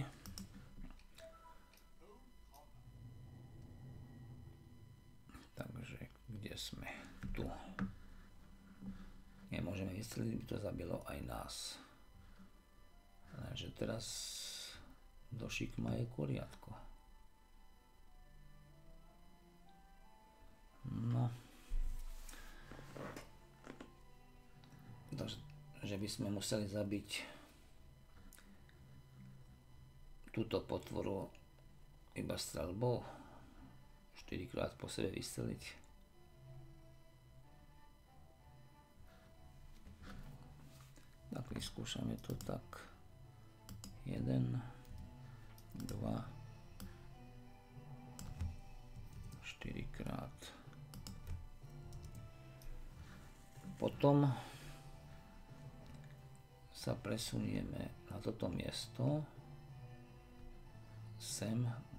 Takže kde sme? Tu. Nemôžeme vystreliť, by to zabilo aj nás. Takže teraz do šikma je kuriatko. No. Takže by sme museli zabiť túto potvoru iba strelbou, 4 krát po sebe vystreliť. Tak vyskúšame to tak. 1, 2, 4 krát. Potom sa presunieme na toto miesto. Sem.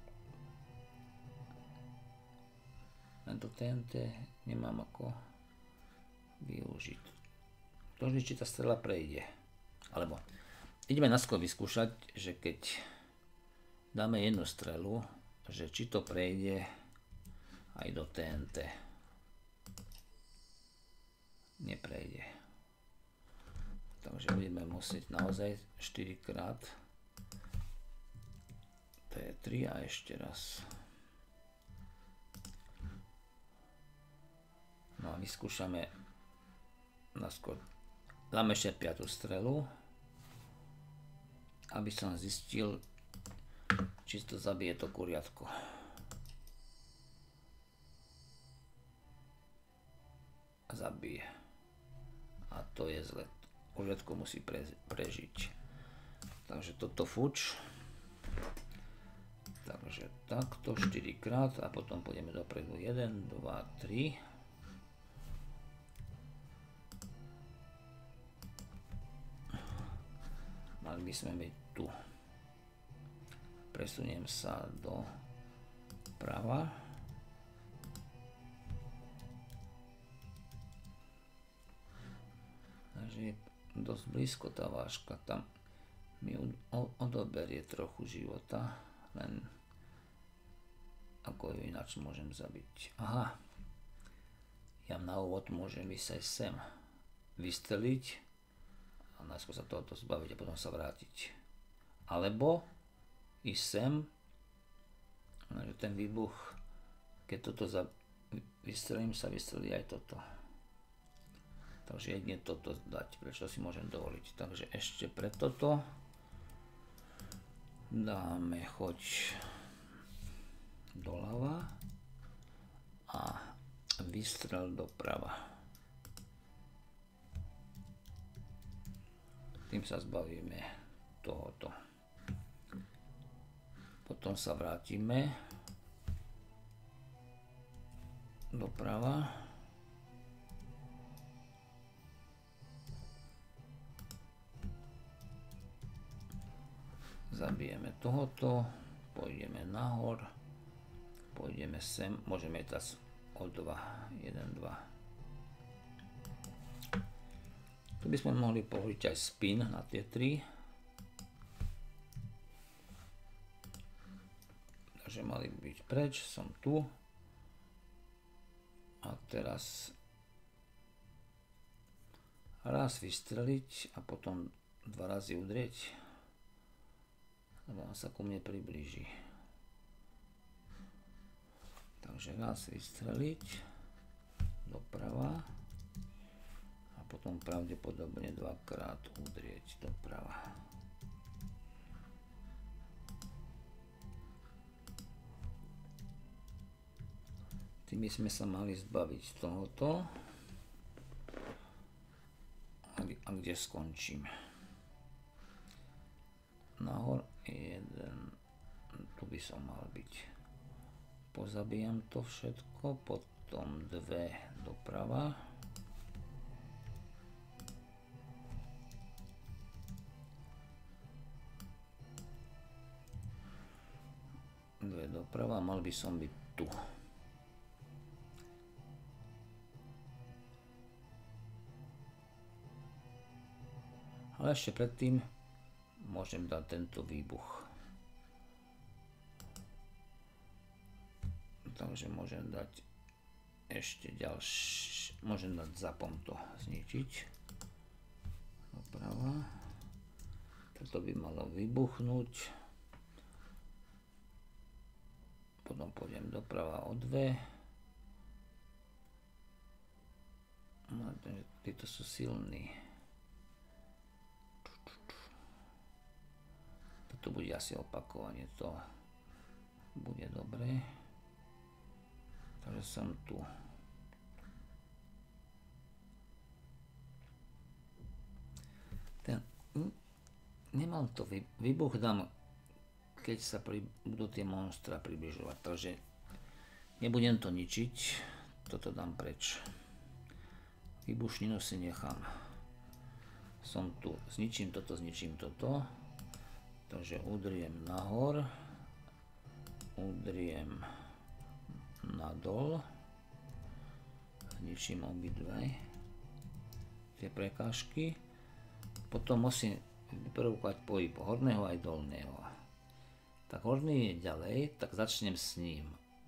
Tento TNT nemám ako využiť. To vždy, či tá strela prejde. Alebo ideme naskôr vyskúšať, že keď dáme jednu strelu, že či to prejde aj do TNT. Neprejde. Takže budeme musieť naozaj 4 krát. To je 3 a ešte raz. No a vyskúšame naskôr. Dáme ešte 5. strelu, aby som zistil, či to zabije to kuriatko. A zabije. A to je zle. Kuriatko musí prežiť. Takže toto fuč. Takže takto 4 krát a potom pôjdeme dopredu 1, 2, 3. Mali by sme byť tu. Presuniem sa do prava. Takže je dosť blízko tá vážka. Tam mi odoberie trochu života. Len ako ju ináč môžem zabiť. Aha. Ja na úvod môžem ísť aj sem. Vystreliť. A najskôr sa tohoto zbaviť a potom sa vrátiť. Alebo ísť sem. Ten výbuch, keď toto vystrelím, sa vystrelí aj toto. Takže jedine toto dať. Prečo si môžem dovoliť. Takže ešte pre toto dáme choď doľava a vystrel doprava. Tým sa zbavíme tohoto. Potom sa vrátime doprava. Zabijeme tohoto, pôjdeme nahor, pôjdeme sem, môžeme teraz o 2, 1, 2. Tu by sme mohli použiť aj spin na tie 3. Takže mali byť preč, som tu. A teraz raz vystreliť a potom 2 razy udrieť. Lebo on sa ku mne priblíži. Takže raz vystreliť doprava a potom pravdepodobne 2-krát udrieť doprava. tým by sme sa mali zbaviť tohoto. A kde skončím? Nahor 1, tu by som mal byť. Pozabíjam to všetko, potom 2 doprava. Doprava, mal by som byť tu. Ale ešte predtým môžem dať tento výbuch. Takže môžem dať ešte ďalší, môžem dať zapom to zničiť. Doprava. Toto by malo vybuchnúť. Potom pôjdem doprava o 2. Títo sú silní. Toto bude asi opakovanie, to bude dobré. Takže som tu. Nemám to výbuch, dám, keď sa budú tie monstra približovať, takže nebudem to ničiť, toto dám preč. Výbušninu si nechám. Som tu, zničím toto, takže udriem nahor, udriem nadol, zničím obidve tie prekážky, potom musím vyprovokovať pohyb horného aj dolného. Tak horný je ďalej, tak začnem s ním.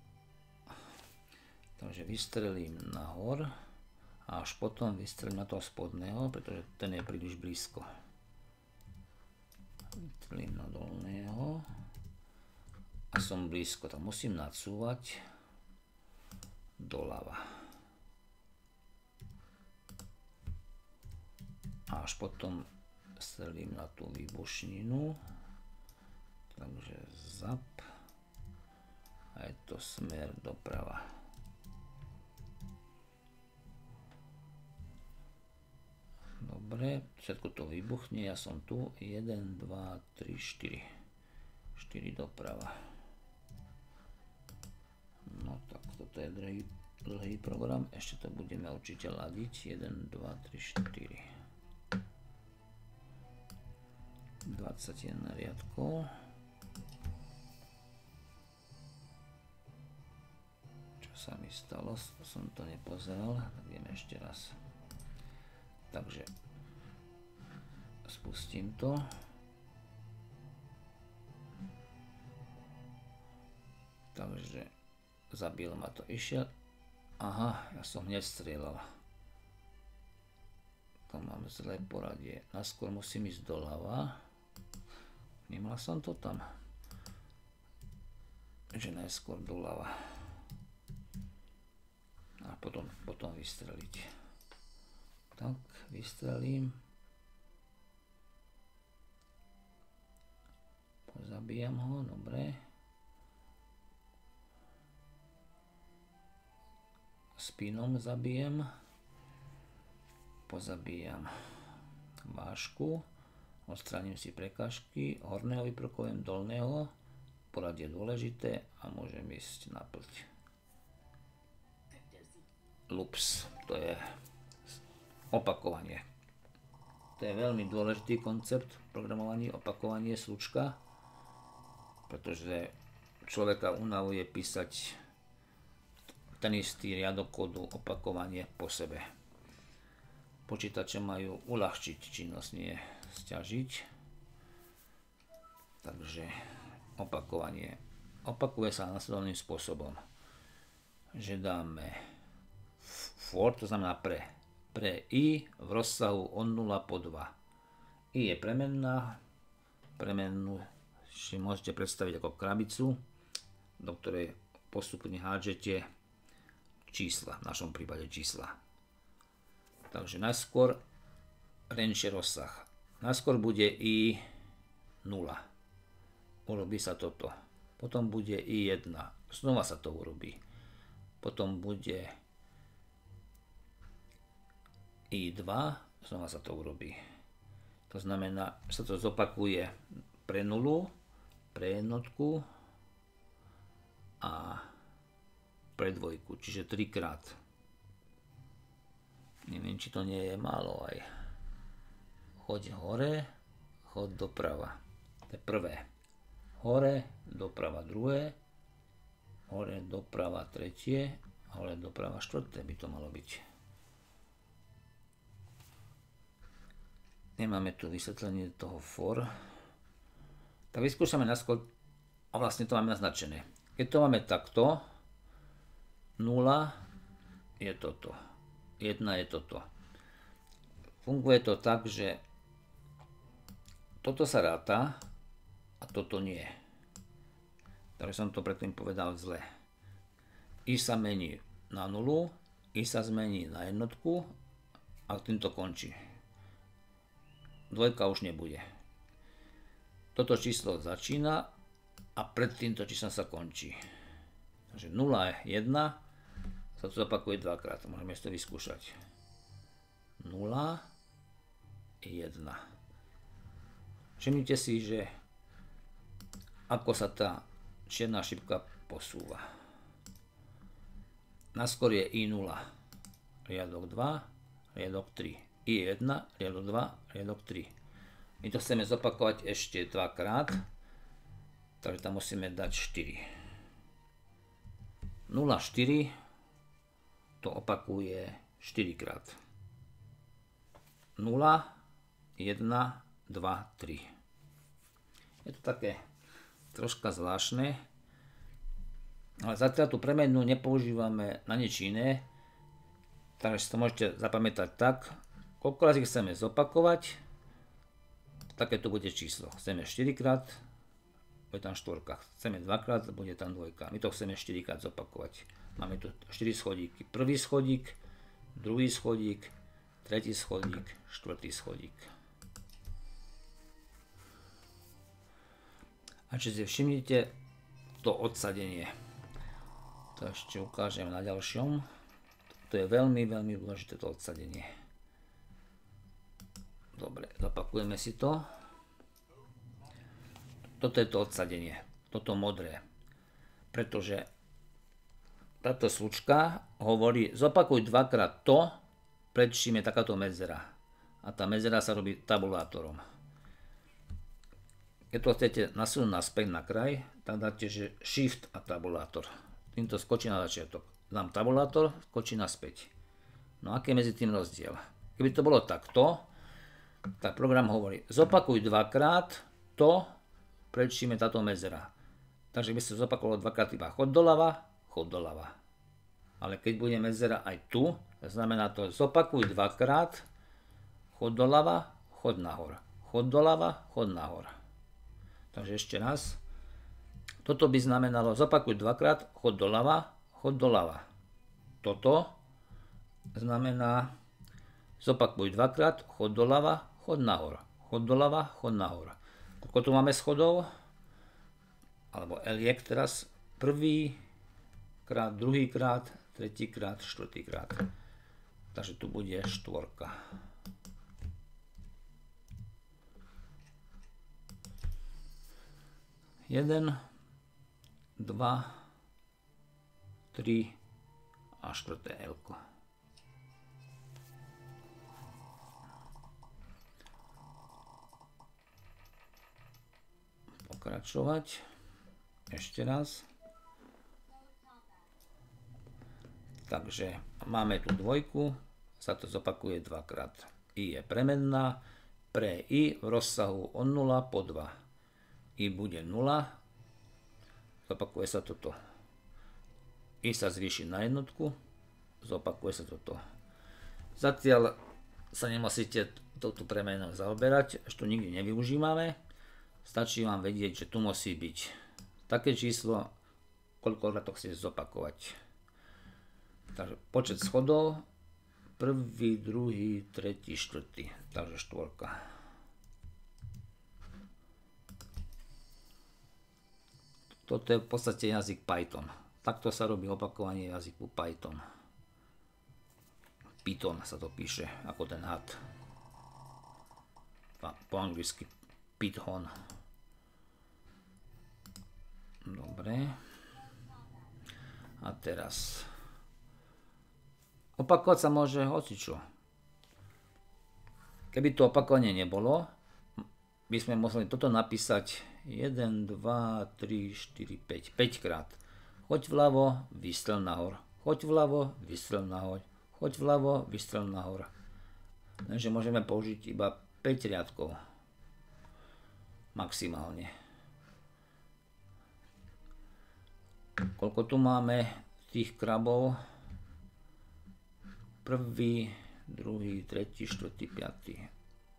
Takže vystrelím nahor a až potom vystrelím na toho spodného, pretože ten je príliš blízko. Vystrelím na dolného a som blízko, tak musím nadsúvať doľava. A až potom strelím na tú výbušninu. Takže zap a je to smer doprava. Dobre, všetko to vybuchne, ja som tu, 1, 2, 3, 4. 4 doprava. No tak toto je dlhý program, ešte to budeme určite ladiť, 1, 2, 3, 4. 21 riadkov. Čo sa mi stalo? Som to nepozeral. Tak ideme ešte raz. Takže spustím to. Takže zabil ma to. Išiel. Aha, ja som hneď strieľal. To mám zlé poradie. Naskôr musím ísť doľava. Nemal som to tam. Že najskôr doľava. A potom vystreliť. Tak, vystrelím. Pozabijam ho, dobre. Spinom zabijem. Pozabijam vážku. Odstránim si prekážky, horného vyprokujem, dolného, poradie je dôležité a môžem ísť na plť. Loops, to je opakovanie. To je veľmi dôležitý koncept v programovaní, opakovanie, slučka, pretože človeka unavuje písať ten istý riadok kódu, opakovanie po sebe. Počítače majú uľahčiť činnosť, nie sťažiť. Takže opakovanie. Opakuje sa nasledovným spôsobom, že dáme for, to znamená pre i v rozsahu od 0 po 2. I je premenná. Premennú si môžete predstaviť ako krabicu, do ktorej postupne hádžete čísla, v našom prípade čísla. Takže najskôr range rozsah. Najskôr bude i 0. Urobí sa toto. Potom bude i 1. Znova sa to urobí. potom bude I2, znova sa to urobí. To znamená, že sa to zopakuje pre nulu, pre jednotku a pre dvojku, čiže 3 krát. Neviem, či to nie je málo aj. Choď hore, choď doprava. To je prvé. Hore, doprava druhé, hore, doprava tretie, hore, doprava štvrté by to malo byť. Nemáme tu vysvetlenie toho for. Tak vyskúšame naskôr, a vlastne to máme naznačené. Keď to máme takto, 0 je toto, 1 je toto. Funguje to tak, že toto sa ráta a toto nie. Takže som to predtým povedal zle. I sa mení na nulu, I sa zmení na jednotku a týmto končí. Dvojka už nebude. Toto číslo začína a pred týmto číslom sa končí. Takže 0 je 1, sa to opakuje dvakrát. Môžeme si to vyskúšať. 0, 1. Všimnite si, že ako sa tá čierna šipka posúva. Naskôr je I0, riadok 2, riadok 3. I1, riadok 2, riadok 3. My to chceme zopakovať ešte dvakrát, takže tam musíme dať 4. 0, 4 to opakuje 4 krát. 0, 1, 2, 3. Je to také troška zvláštne, ale zatiaľ tú premennú nepoužívame na nič iné, takže si to môžete zapamätať tak, koľko razy chceme zopakovať, také to bude číslo. Chceme 4 krát, bude tam 4, chceme 2 krát, bude tam 2. My to chceme 4 krát zopakovať. Máme tu 4 schodíky. Prvý schodík, druhý schodík, tretí schodík, štvrtý schodík. A či si všimnite to odsadenie. To ešte ukážem na ďalšom. To je veľmi, veľmi dôležité to odsadenie. Dobre, zapakujeme si to. Toto je to odsadenie. Toto modré. Pretože táto slučka hovorí, zopakuj dvakrát to, pred čím je takáto medzera. A tá medzera sa robí tabulátorom. Keď to chcete nasunúť naspäť na kraj, tak dáte, že Shift a tabulátor. Týmto skočí na začiatok. Dám tabulátor, skočí naspäť. No aký je medzi tým rozdiel? Keby to bolo takto, tak program hovorí, zopakuj dvakrát to, pred čím je táto medzera. Takže by sa zopakovalo dvakrát iba chod doľava. Ale keď bude medzera aj tu, znamená to zopakuj dvakrát, chod doľava, chod nahor. Chod doľava, chod nahor. Takže ešte raz. Toto by znamenalo zopakuj dvakrát, chod doľava. Toto znamená zopakuj dvakrát, chod doľava, chod nahor. Chod doľava, chod nahor. Koľko tu máme schodov? Alebo eliek teraz. Prvý krát, druhý krát, tretí krát, štvrtý krát. Takže tu bude 4. 1, 2, 3 a 4. L-ko. Pokračovať. Ešte raz. Takže máme tu dvojku, sa to zopakuje dvakrát. I je premenná, pre I v rozsahu od 0 po 2. I bude 0, zopakuje sa toto. I sa zvýši na jednotku, zopakuje sa toto. Zatiaľ sa nemusíte touto premenou zaoberať, až to nikdy nevyužívame. Stačí vám vedieť, že tu musí byť také číslo, koľkokrát to chcete zopakovať. Takže počet schodov, prvý, druhý, tretí, štvrtý, takže 4. Toto je v podstate jazyk Python. Takto sa robí opakovanie jazyku Python. Python sa to píše, ako ten had. Po anglicky Python. Dobre. A teraz opakovať sa môže hocičo. Keby to opakovanie nebolo, by sme museli toto napísať 1, 2, 3, 4, 5. 5 krát. Choď vľavo, vystrel nahor. Choď vľavo, vystrel nahor. Choď vľavo, vystrel nahor. Takže môžeme použiť iba 5 riadkov. Maximálne. Koľko tu máme tých krabov? 1., 2., 3., 4., 5.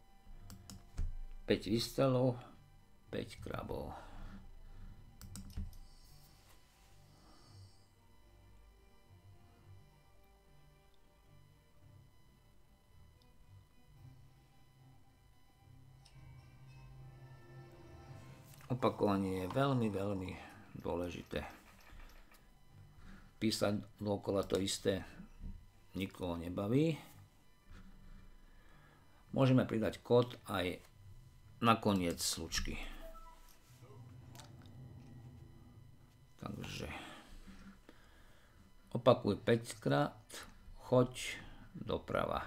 5 výstrelov, 5 krabov. Opakovanie je veľmi, veľmi dôležité. Písať dookola to isté nikoho nebaví. Môžeme pridať kód aj na koniec slučky. Takže opakuj 5 krát, choď doprava.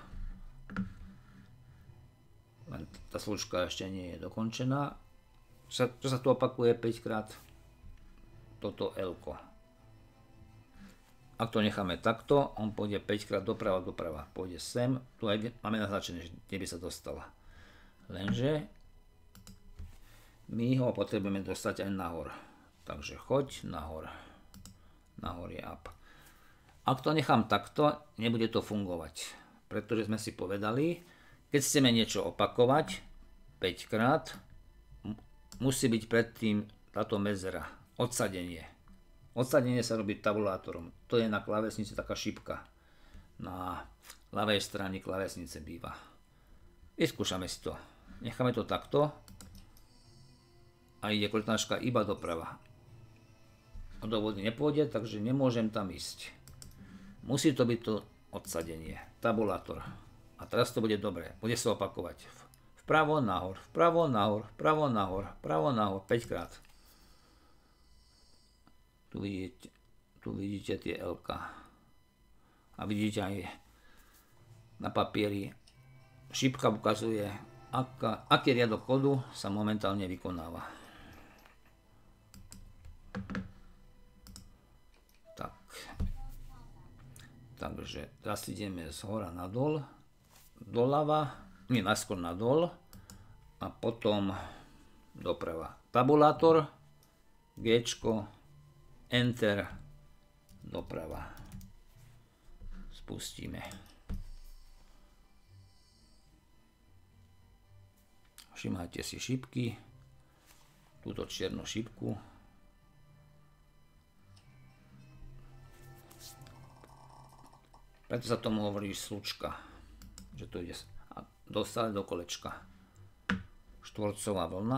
Len tá slučka ešte nie je dokončená. Čo sa tu opakuje 5 krát? Toto L-ko. Ak to necháme takto, on pôjde 5 krát doprava. Pôjde sem, tu aj máme naznačené, kde by sa dostala. Lenže my ho potrebujeme dostať aj nahor. Takže choď nahor. Nahor je up. Ak to nechám takto, nebude to fungovať. Pretože sme si povedali, keď chceme niečo opakovať 5 krát, musí byť predtým táto medzera, odsadenie. Odsadenie sa robí tabulátorom. To je na klávesnici taká šipka. Na ľavej strane klávesnice býva. Vyskúšame si to. Necháme to takto. A ide kliknačka iba doprava. Do vody nepôjde, takže nemôžem tam ísť. Musí to byť to odsadenie. Tabulátor. A teraz to bude dobre. Bude sa opakovať. Vpravo, nahor, vpravo, nahor, vpravo, nahor, vpravo, nahor, 5 krát. Tu vidíte tie L-ka. A vidíte aj na papieri. Šipka ukazuje, aký riadok kódu sa momentálne vykonáva. Tak. Takže teraz ideme z hora nadol, doľava, nie, najskôr nadol a potom doprava. Tabulátor, Gčko, Enter, doprava. Spustíme. Všimajte si šipky, túto čiernu šipku. Preto sa tomu hovorí slučka, že to ide dostať do kolečka. Štvorcová vlna.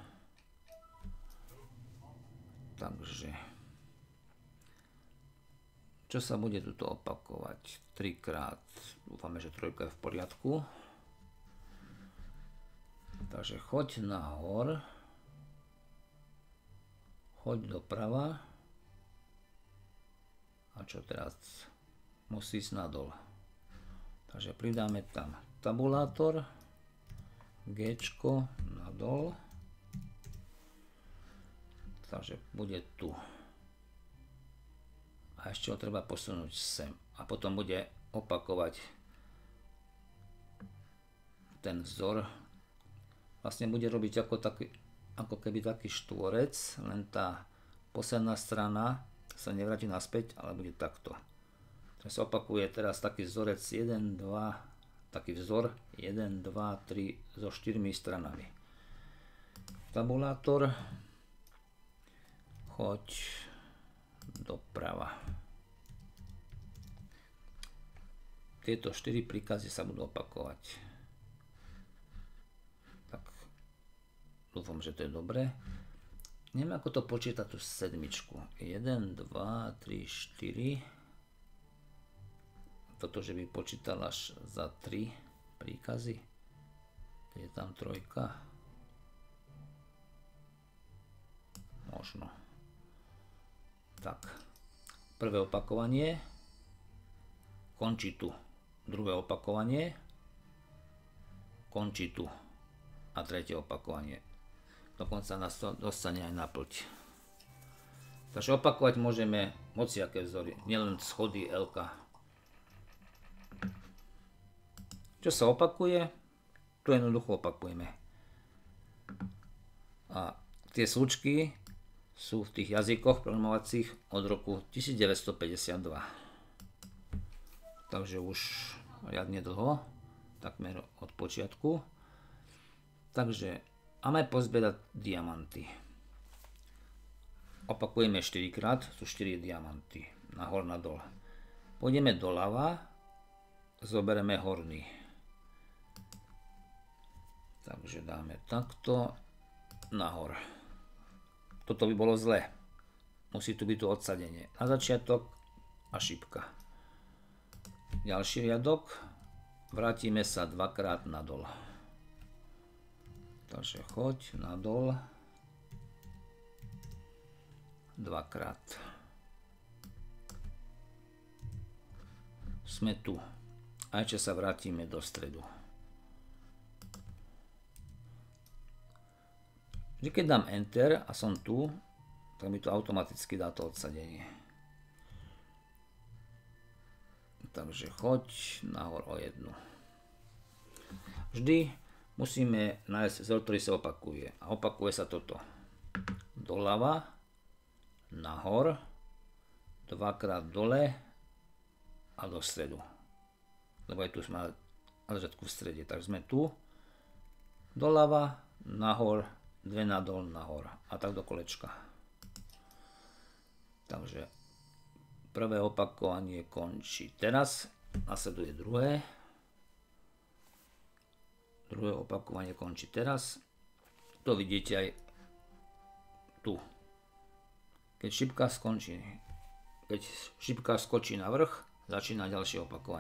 Takže čo sa bude tuto opakovať? 3 krát. Dúfame, že 3 je v poriadku. Takže choď nahor. Choď doprava. A čo teraz? Musí ísť nadol. Takže pridáme tam tabulátor, Gčko nadol. Takže bude tu. A ešte ho treba posunúť sem. A potom bude opakovať ten vzor. Vlastne bude robiť ako keby taký štvorec, len tá posledná strana sa nevráti naspäť, ale bude takto. Teraz sa opakuje teraz taký vzorec 1, 2, taký vzor 1, 2, 3 so 4 stranami. Tabulátor, choď doprava. Tieto 4 príkazy sa budú opakovať. Tak, dúfam, že to je dobré. Neviem, ako to počítať tú sedmičku. 1, 2, 3, 4. Toto, že by počítal až za 3 príkazy. Je tam trojka. Možno. Tak. Prvé opakovanie. Končí tu. Druhé opakovanie. Končí tu. A tretie opakovanie. Dokonca nás to dostane aj na plť. Takže opakovať môžeme hociaké vzory, nielen schody L-ka. Čo sa opakuje, to jednoducho opakujeme. A tie súčky sú v tých jazykoch programovacích od roku 1952. Takže už riadne dlho, takmer od počiatku. Takže máme pozbierať diamanty. Opakujeme 4 krát, sú 4 diamanty. Nahor, nadol. Pôjdeme doľava, zoberieme horný. Takže dáme takto nahor. Toto by bolo zle. Musí tu byť tu odsadenie. Na začiatok a šipka. Ďalší riadok. Vrátime sa 2 krát nadol. Takže choď nadol 2 krát. Sme tu. A ešte sa vrátime do stredu. Vždy keď dám Enter a som tu, tak mi to automaticky dá to odsadenie. Takže choď nahor o 1. Vždy musíme nájsť vzor, ktorý sa opakuje. A opakuje sa toto. Doľava, nahor, 2 krát dole a do stredu. Lebo aj tu sme na začiatku v strede. Tak sme tu. Doľava, nahor, 2 nadol, nahor. A tak do kolečka. Takže prvé opakovanie končí teraz. Nasleduje druhé. Druhé opakovanie končí teraz. To vidíte aj tu. Keď šipka skočí na vrch, začína ďalšie opakovanie.